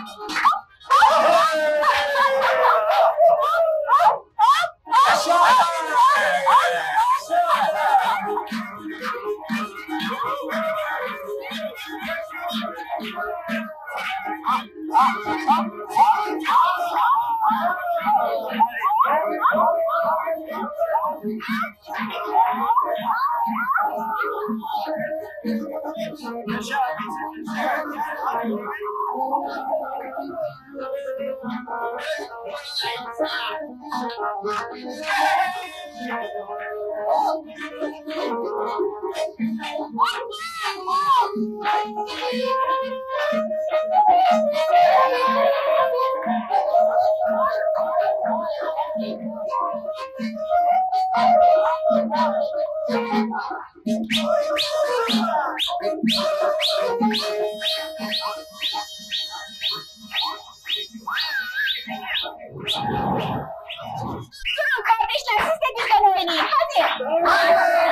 S4: Durun kardeşler, siz de bizden oynayın, hadi!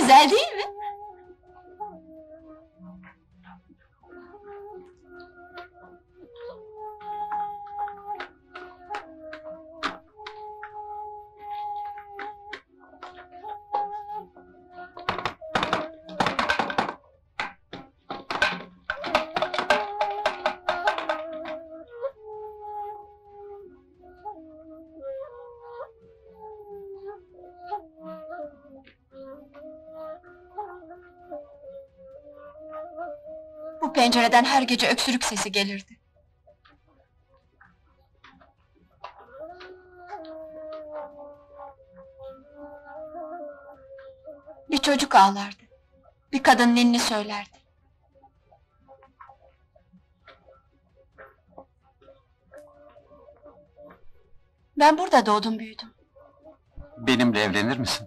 S4: güzel değil mi? Bu pencereden her gece öksürük sesi gelirdi. Bir çocuk ağlardı. Bir kadın ninni söylerdi. Ben burada doğdum büyüdüm.
S7: Benimle evlenir misin?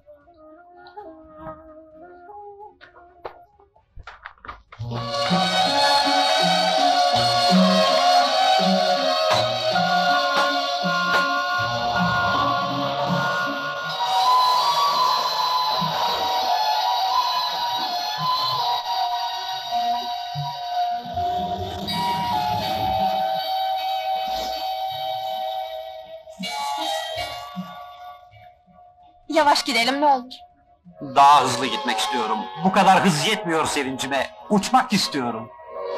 S4: Yavaş gidelim ne olur.
S7: Daha hızlı gitmek istiyorum. Bu kadar hız yetmiyor sevincime. Uçmak istiyorum.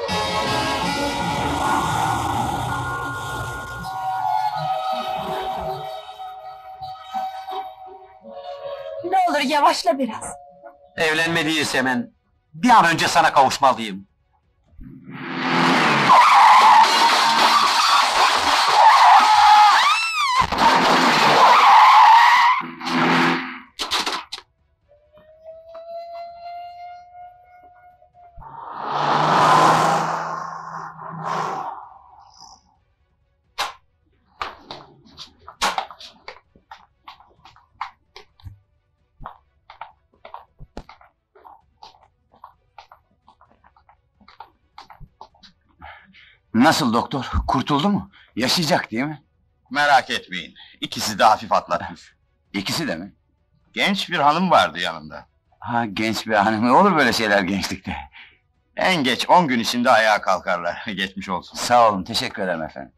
S4: Ne olur yavaşla biraz.
S7: Evlenmeliyiz hemen. Bir an önce sana kavuşmalıyım.
S1: Nasıl doktor? Kurtuldu mu? Yaşayacak değil mi?
S6: Merak etmeyin, ikisi de hafif atlatmış.
S1: İkisi de mi?
S6: Genç bir hanım vardı yanında.
S1: Ha, genç bir hanım. Olur böyle şeyler gençlikte.
S6: En geç on gün içinde ayağa kalkarlar. Geçmiş olsun.
S1: Sağ olun, teşekkür ederim efendim.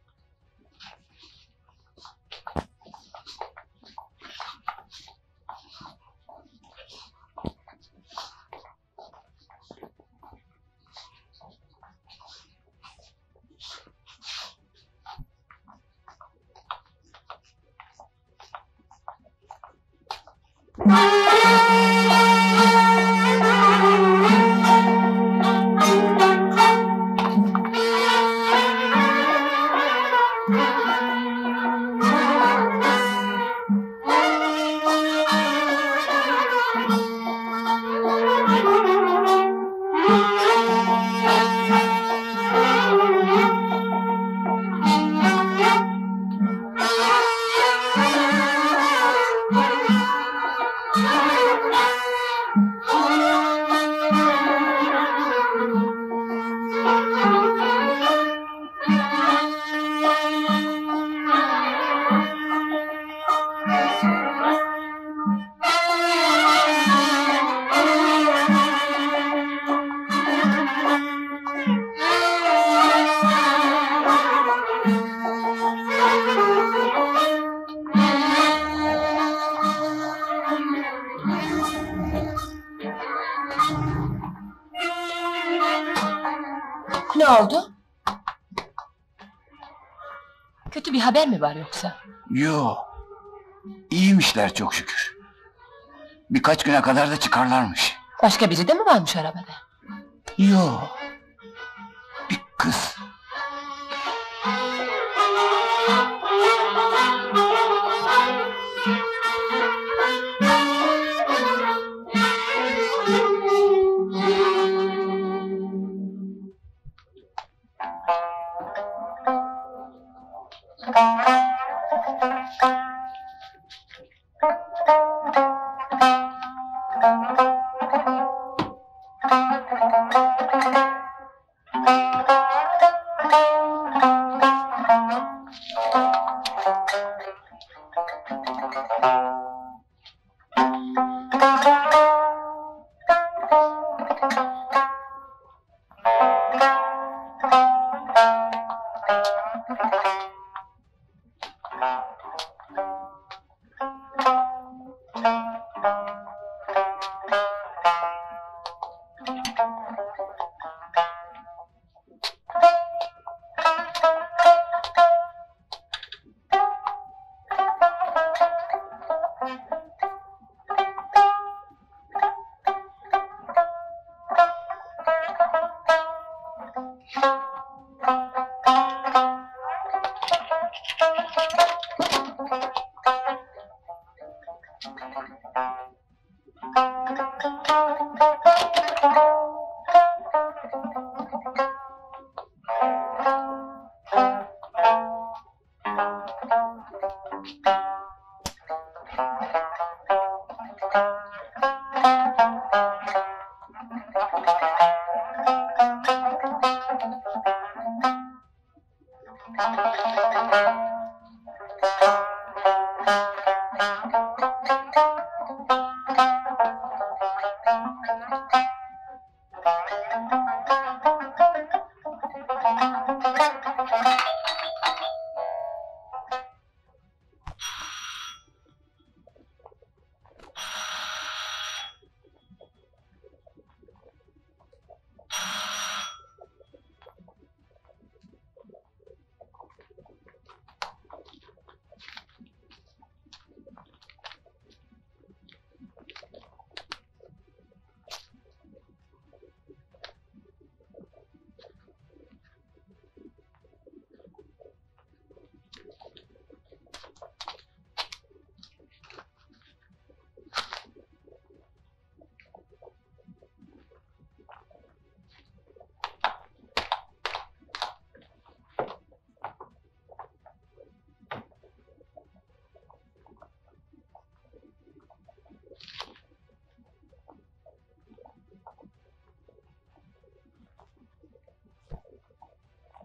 S5: Ne oldu? Kötü bir haber mi var yoksa?
S1: Yo, iyiymişler çok şükür. Birkaç güne kadar da çıkarlarmış.
S5: Başka biri de mi varmış arabada?
S1: Yo, bir kız.
S4: Thank you.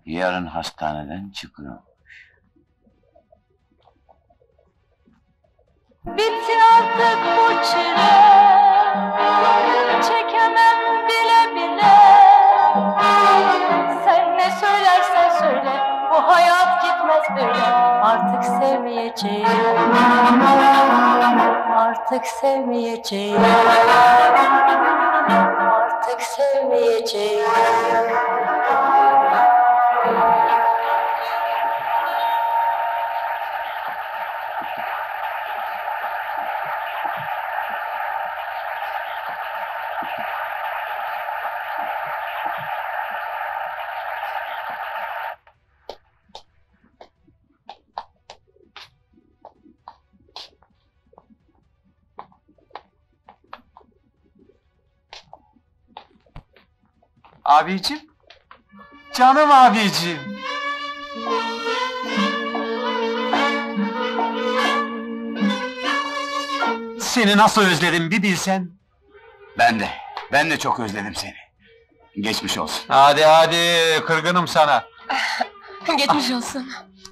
S1: yarın hastaneden çıkıyor.
S4: Bitti artık bu çile, çekemem bile bile. Sen ne söylersen söyle, bu hayat gitmez böyle. Artık sevmeyeceğim, artık sevmeyeceğim, artık sevmeyeceğim.
S7: Abicim, canım abicim. Seni nasıl özledim bir bilsen.
S1: Ben de, ben de çok özledim seni. Geçmiş olsun.
S7: Hadi hadi, kırgınım sana.
S5: Geçmiş olsun.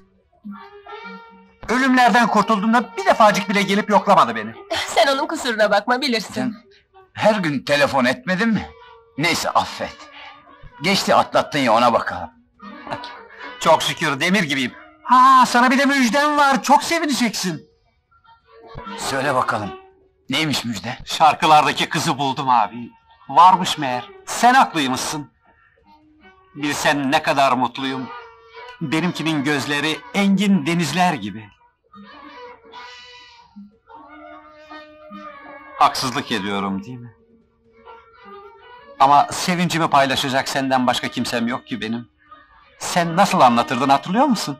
S7: Ölümlerden kurtulduğumda bir defacık bile gelip yoklamadı beni.
S5: Sen onun kusuruna bakma, bilirsin.
S1: Sen her gün telefon etmedin mi? Neyse affet. Geçti, atlattın ya, ona bakalım.
S7: Çok şükür, demir gibiyim. Ha, sana bir de müjdem var, çok sevineceksin.
S1: Söyle bakalım. Neymiş müjde?
S7: Şarkılardaki kızı buldum abi. Varmış meğer. Sen haklıymışsın. Bilsen ne kadar mutluyum. Benimkinin gözleri engin denizler gibi. Haksızlık ediyorum değil mi? Ama sevincimi paylaşacak senden başka kimsem yok ki benim. Sen nasıl anlatırdın, hatırlıyor musun?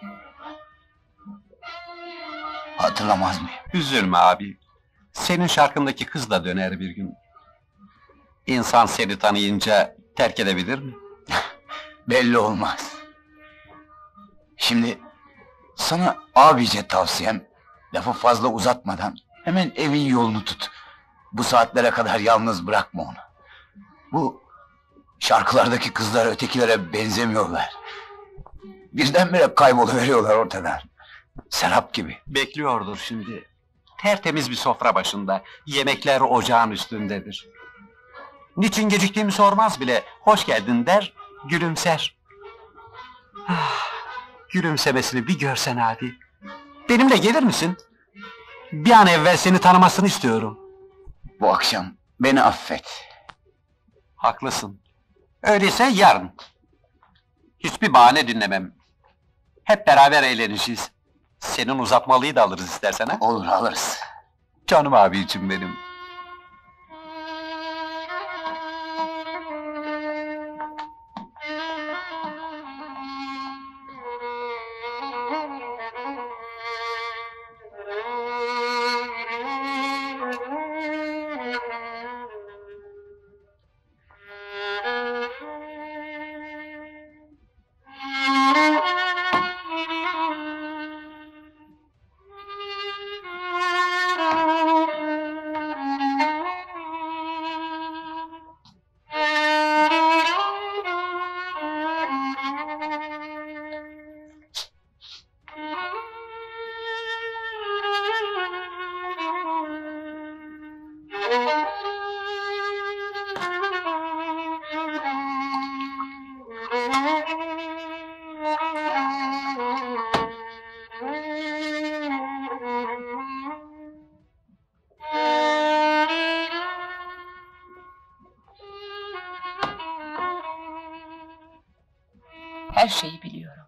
S1: Hatırlamaz mıyım?
S7: Üzülme abi. Senin şarkındaki kız da döner bir gün. İnsan seni tanıyınca terk edebilir mi?
S1: Belli olmaz. Şimdi sana abice tavsiyem, lafı fazla uzatmadan hemen evin yolunu tut. Bu saatlere kadar yalnız bırakma onu. Bu şarkılardaki kızlar ötekilere benzemiyorlar. Birdenbire kayboluveriyorlar ortadan. Serap gibi.
S7: Bekliyordur şimdi. Tertemiz bir sofra başında, yemekler ocağın üstündedir. Niçin geciktiğimi sormaz bile, hoş geldin der, gülümser. Ah, gülümsemesini bir görsen abi. Benimle gelir misin? Bir an evvel seni tanımasını istiyorum.
S1: Bu akşam beni affet.
S7: Haklısın. Öyleyse yarın. Hiçbir bahane dinlemem. Hep beraber eğleneceğiz. Senin uzatmalıyı da alırız istersen ha?
S1: Olur, alırız.
S7: Canım abicim benim.
S5: Her şeyi biliyorum.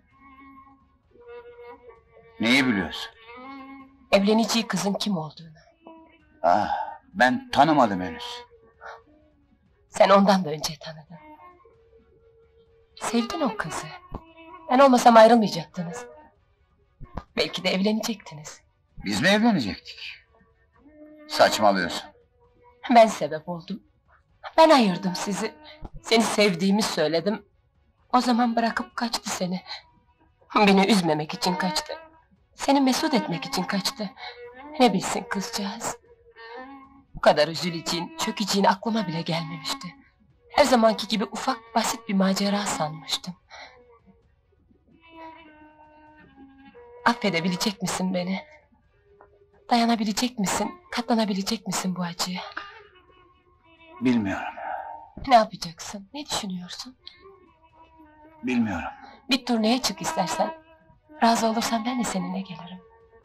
S1: Neyi biliyorsun?
S5: Evleneceği kızın kim olduğunu.
S1: Ah, ben tanımadım henüz.
S5: Sen ondan da önce tanıdın. Sevdin o kızı. Ben olmasam ayrılmayacaktınız. Belki de evlenecektiniz.
S1: Biz mi evlenecektik? Saçmalıyorsun.
S5: Ben sebep oldum. Ben ayırdım sizi. Seni sevdiğimi söyledim. O zaman bırakıp kaçtı seni. Beni üzmemek için kaçtı. Seni mesut etmek için kaçtı. Ne bilsin kızcağız. Bu kadar üzüleceğin, çökeceğin aklıma bile gelmemişti. Her zamanki gibi ufak, basit bir macera sanmıştım. Affedebilecek misin beni? Dayanabilecek misin? Katlanabilecek misin bu acıya?
S1: Bilmiyorum,
S5: Ne yapacaksın? Ne düşünüyorsun?
S1: bilmiyorum.
S5: Bir turneye çık istersen. Razı olursan ben de seninle gelirim.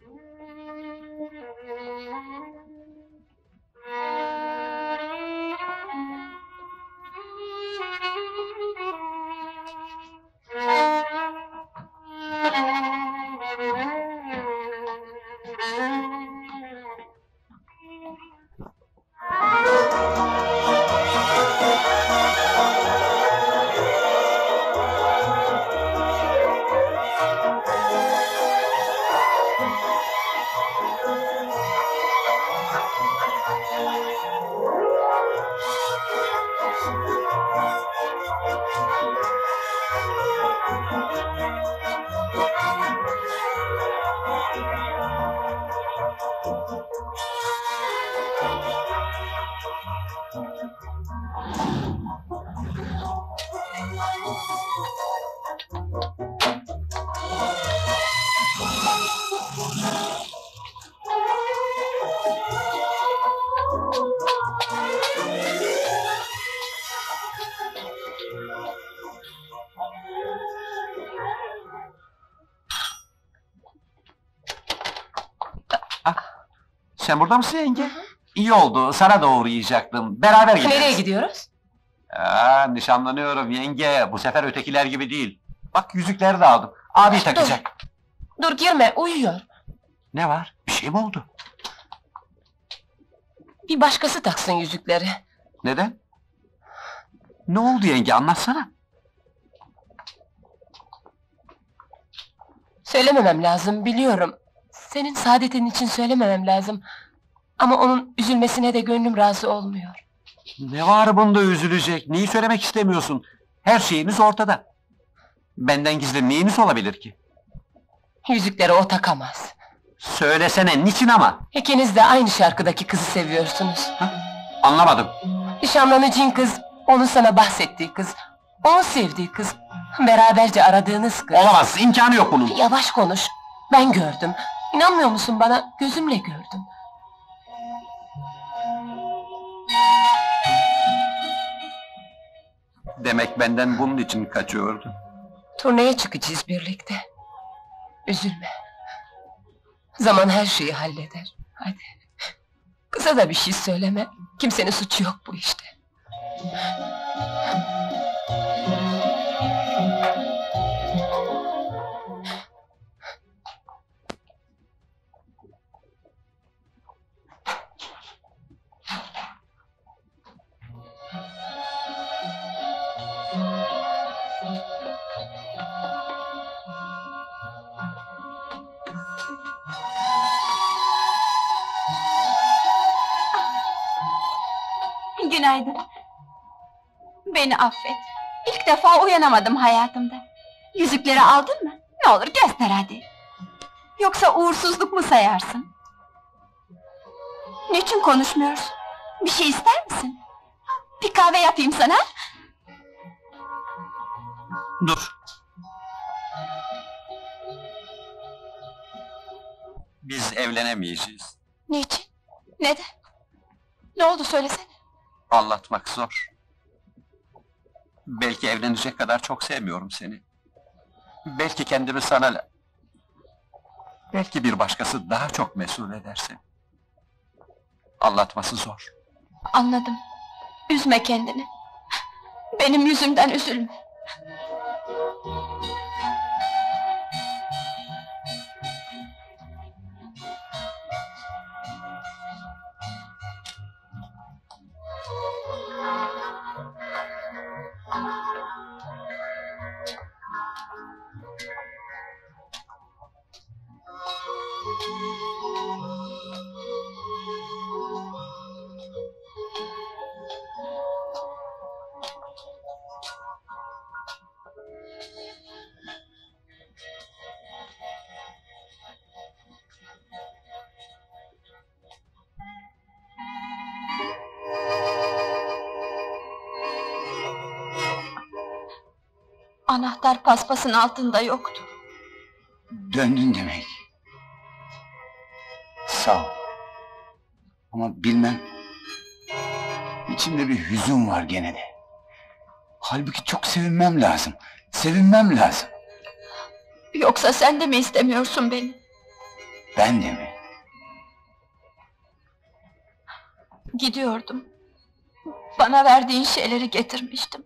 S7: Sen burada mısın yenge? İyi oldu, sana da uğrayacaktım. Beraber gideriz.
S5: Nereye gidiyoruz?
S7: Aa, nişanlanıyorum yenge. Bu sefer ötekiler gibi değil. Bak yüzükleri de aldım. Abi takacak.
S5: Dur girme, uyuyor.
S7: Ne var? Bir şey mi oldu?
S5: Bir başkası taksın yüzükleri.
S7: Neden? Ne oldu yenge, anlatsana.
S5: Söylememem lazım, biliyorum. Senin saadetin için söylememem lazım. Ama onun üzülmesine de gönlüm razı olmuyor.
S7: Ne var bunda üzülecek? Neyi söylemek istemiyorsun? Her şeyimiz ortada. Benden gizli neyiniz olabilir ki?
S5: Yüzükleri o takamaz.
S7: Söylesene, niçin ama?
S5: İkiniz de aynı şarkıdaki kızı seviyorsunuz.
S7: Anlamadım.
S5: Nişanlanacağın kız, onun sana bahsettiği kız. Onun sevdiği kız. Beraberce aradığınız kız.
S7: Olamaz, imkanı yok bunun.
S5: Yavaş konuş. Ben gördüm. İnanmıyor musun bana? Gözümle gördüm.
S7: Demek benden bunun için kaçıyordu.
S5: Turneye çıkacağız birlikte. Üzülme. Zaman her şeyi halleder. Hadi. Kıza da bir şey söyleme. Kimsenin suçu yok bu işte.
S4: Günaydın. Beni affet. İlk defa uyanamadım hayatımda. Yüzükleri aldın mı? Ne olur göster hadi. Yoksa uğursuzluk mu sayarsın? Niçin konuşmuyorsun? Bir şey ister misin? Bir kahve yapayım sana.
S7: Dur. Biz evlenemeyeceğiz.
S4: Niçin? Neden? Ne oldu söylesene.
S7: Anlatmak zor. Belki evlenecek kadar çok sevmiyorum seni. Belki kendimi sana... la- Belki bir başkası daha çok mesul ederse. Anlatması zor.
S4: Anladım. Üzme kendini. Benim yüzümden üzülme. Anahtar paspasın altında yoktu.
S1: Döndün demek. Sağ ol. Ama bilmem. İçimde bir hüzün var gene de. Halbuki çok sevinmem lazım. Sevinmem lazım.
S4: Yoksa sen de mi istemiyorsun beni?
S1: Ben de mi?
S4: Gidiyordum. Bana verdiğin şeyleri getirmiştim.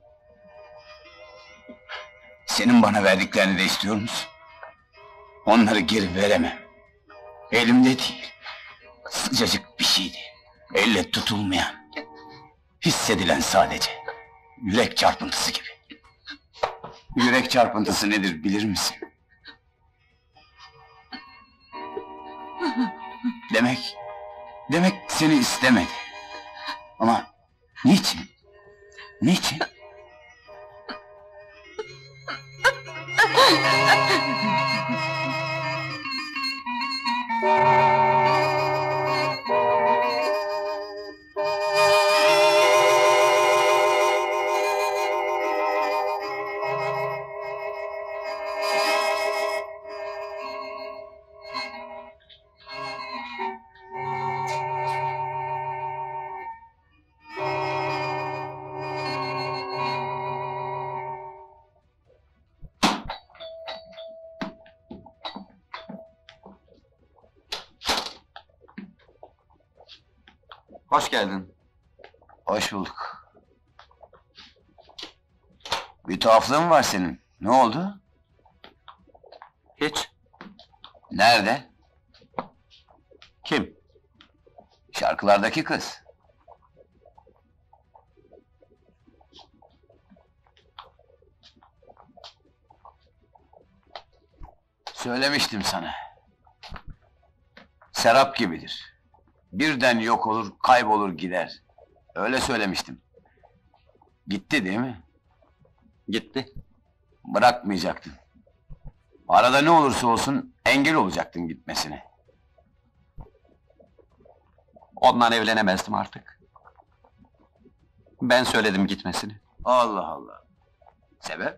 S1: Senin bana verdiklerini de istiyor musun? Onları geri veremem. Elimde değil. Sıcacık bir şeydi. Elle tutulmayan. Hissedilen sadece. Yürek çarpıntısı gibi. Yürek çarpıntısı nedir bilir misin? Demek, demek seni istemedi. Ama niçin? Niçin?
S3: Hoş geldin.
S1: Hoş bulduk. Bir tuhaflığın var senin. Ne oldu?
S3: Hiç.
S1: Nerede?
S3: Kim?
S1: Şarkılardaki kız. Söylemiştim sana. Serap gibidir. Birden yok olur, kaybolur gider. Öyle söylemiştim. Gitti değil mi?
S3: Gitti.
S1: Bırakmayacaktın. Arada ne olursa olsun engel olacaktın gitmesine.
S7: Ondan evlenemezdim artık. Ben söyledim gitmesini.
S1: Allah Allah. Sebep?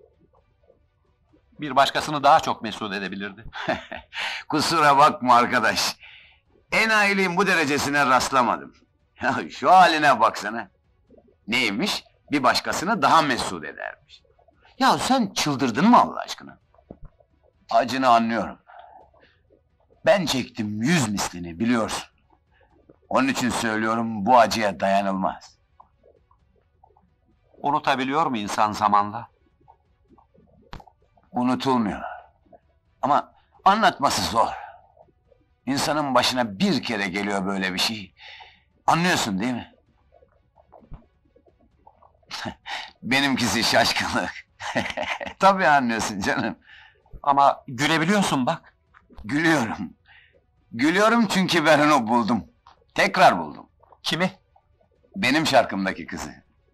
S7: Bir başkasını daha çok mesut edebilirdi.
S1: Kusura bakma arkadaş. Enayiliğin bu derecesine rastlamadım. Ya şu haline baksana. Neymiş? Bir başkasını daha mesut edermiş. Ya sen çıldırdın mı Allah aşkına? Acını anlıyorum. Ben çektim yüz mislini biliyorsun. Onun için söylüyorum bu acıya dayanılmaz.
S7: Unutabiliyor mu insan zamanla?
S1: Unutulmuyor. Ama anlatması zor. İnsanın başına bir kere geliyor böyle bir şey. Anlıyorsun değil mi? Benimkisi şaşkınlık. Tabii anlıyorsun canım.
S7: Ama gülebiliyorsun bak.
S1: Gülüyorum. Gülüyorum çünkü ben onu buldum. Tekrar buldum.
S7: Kimi?
S1: Benim şarkımdaki kızı.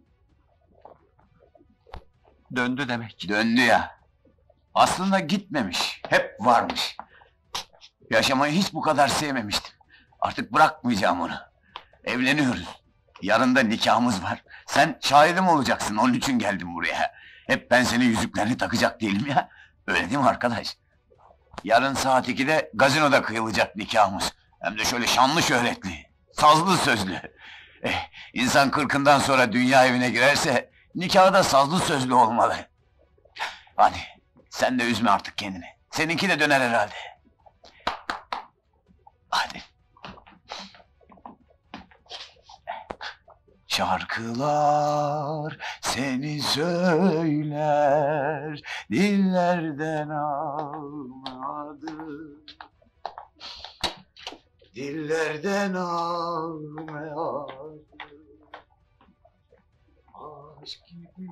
S7: Döndü demek.
S1: Döndü ya. Aslında gitmemiş. Hep varmış. Yaşamayı hiç bu kadar sevmemiştim. Artık bırakmayacağım onu. Evleniyoruz. Yarın da nikahımız var. Sen şahidim olacaksın, onun için geldim buraya. Hep ben senin yüzüklerini takacak değilim ya. Öyle değil mi arkadaş? Yarın saat ikide gazinoda kıyılacak nikahımız. Hem de şöyle şanlı şöhretli, sazlı sözlü. Eh, insan kırkından sonra dünya evine girerse... nikahı da sazlı sözlü olmalı. Hadi, sen de üzme artık kendini. Seninki de döner herhalde. Hadi. Şarkılar seni söyler, dillerden almadı. Dillerden almadı. Aşk gibi.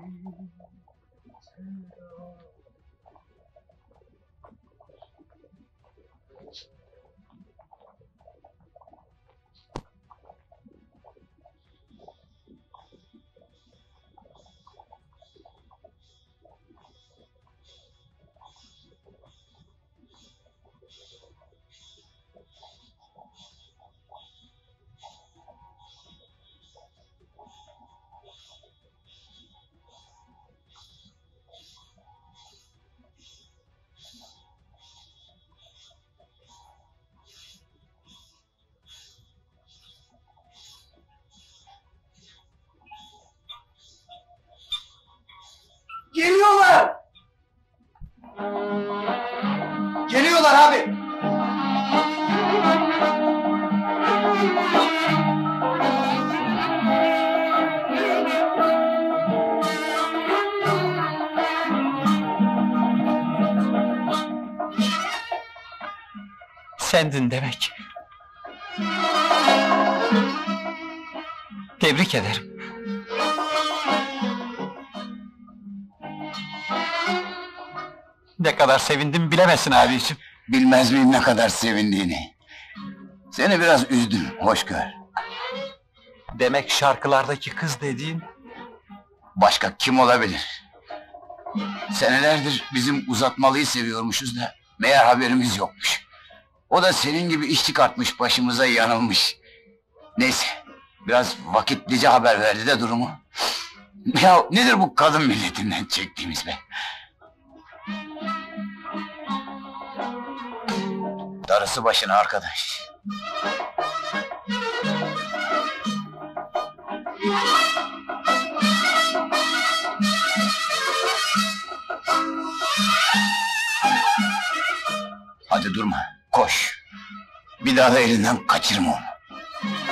S7: sendin demek. Tebrik ederim. Ne kadar sevindim bilemezsin abiciğim.
S1: Bilmez miyim ne kadar sevindiğini? Seni biraz üzdüm, hoş gör.
S7: Demek şarkılardaki kız dediğin...
S1: Başka kim olabilir? Senelerdir bizim uzatmalıyı seviyormuşuz da meğer haberimiz yokmuş. O da senin gibi iş çıkartmış başımıza, yanılmış. Neyse, biraz vakitlice haber verdi de durumu. Ya nedir bu kadın milletinden çektiğimiz be? Darısı başına arkadaş. Hadi durma, koş. Bir daha da elinden kaçırma onu.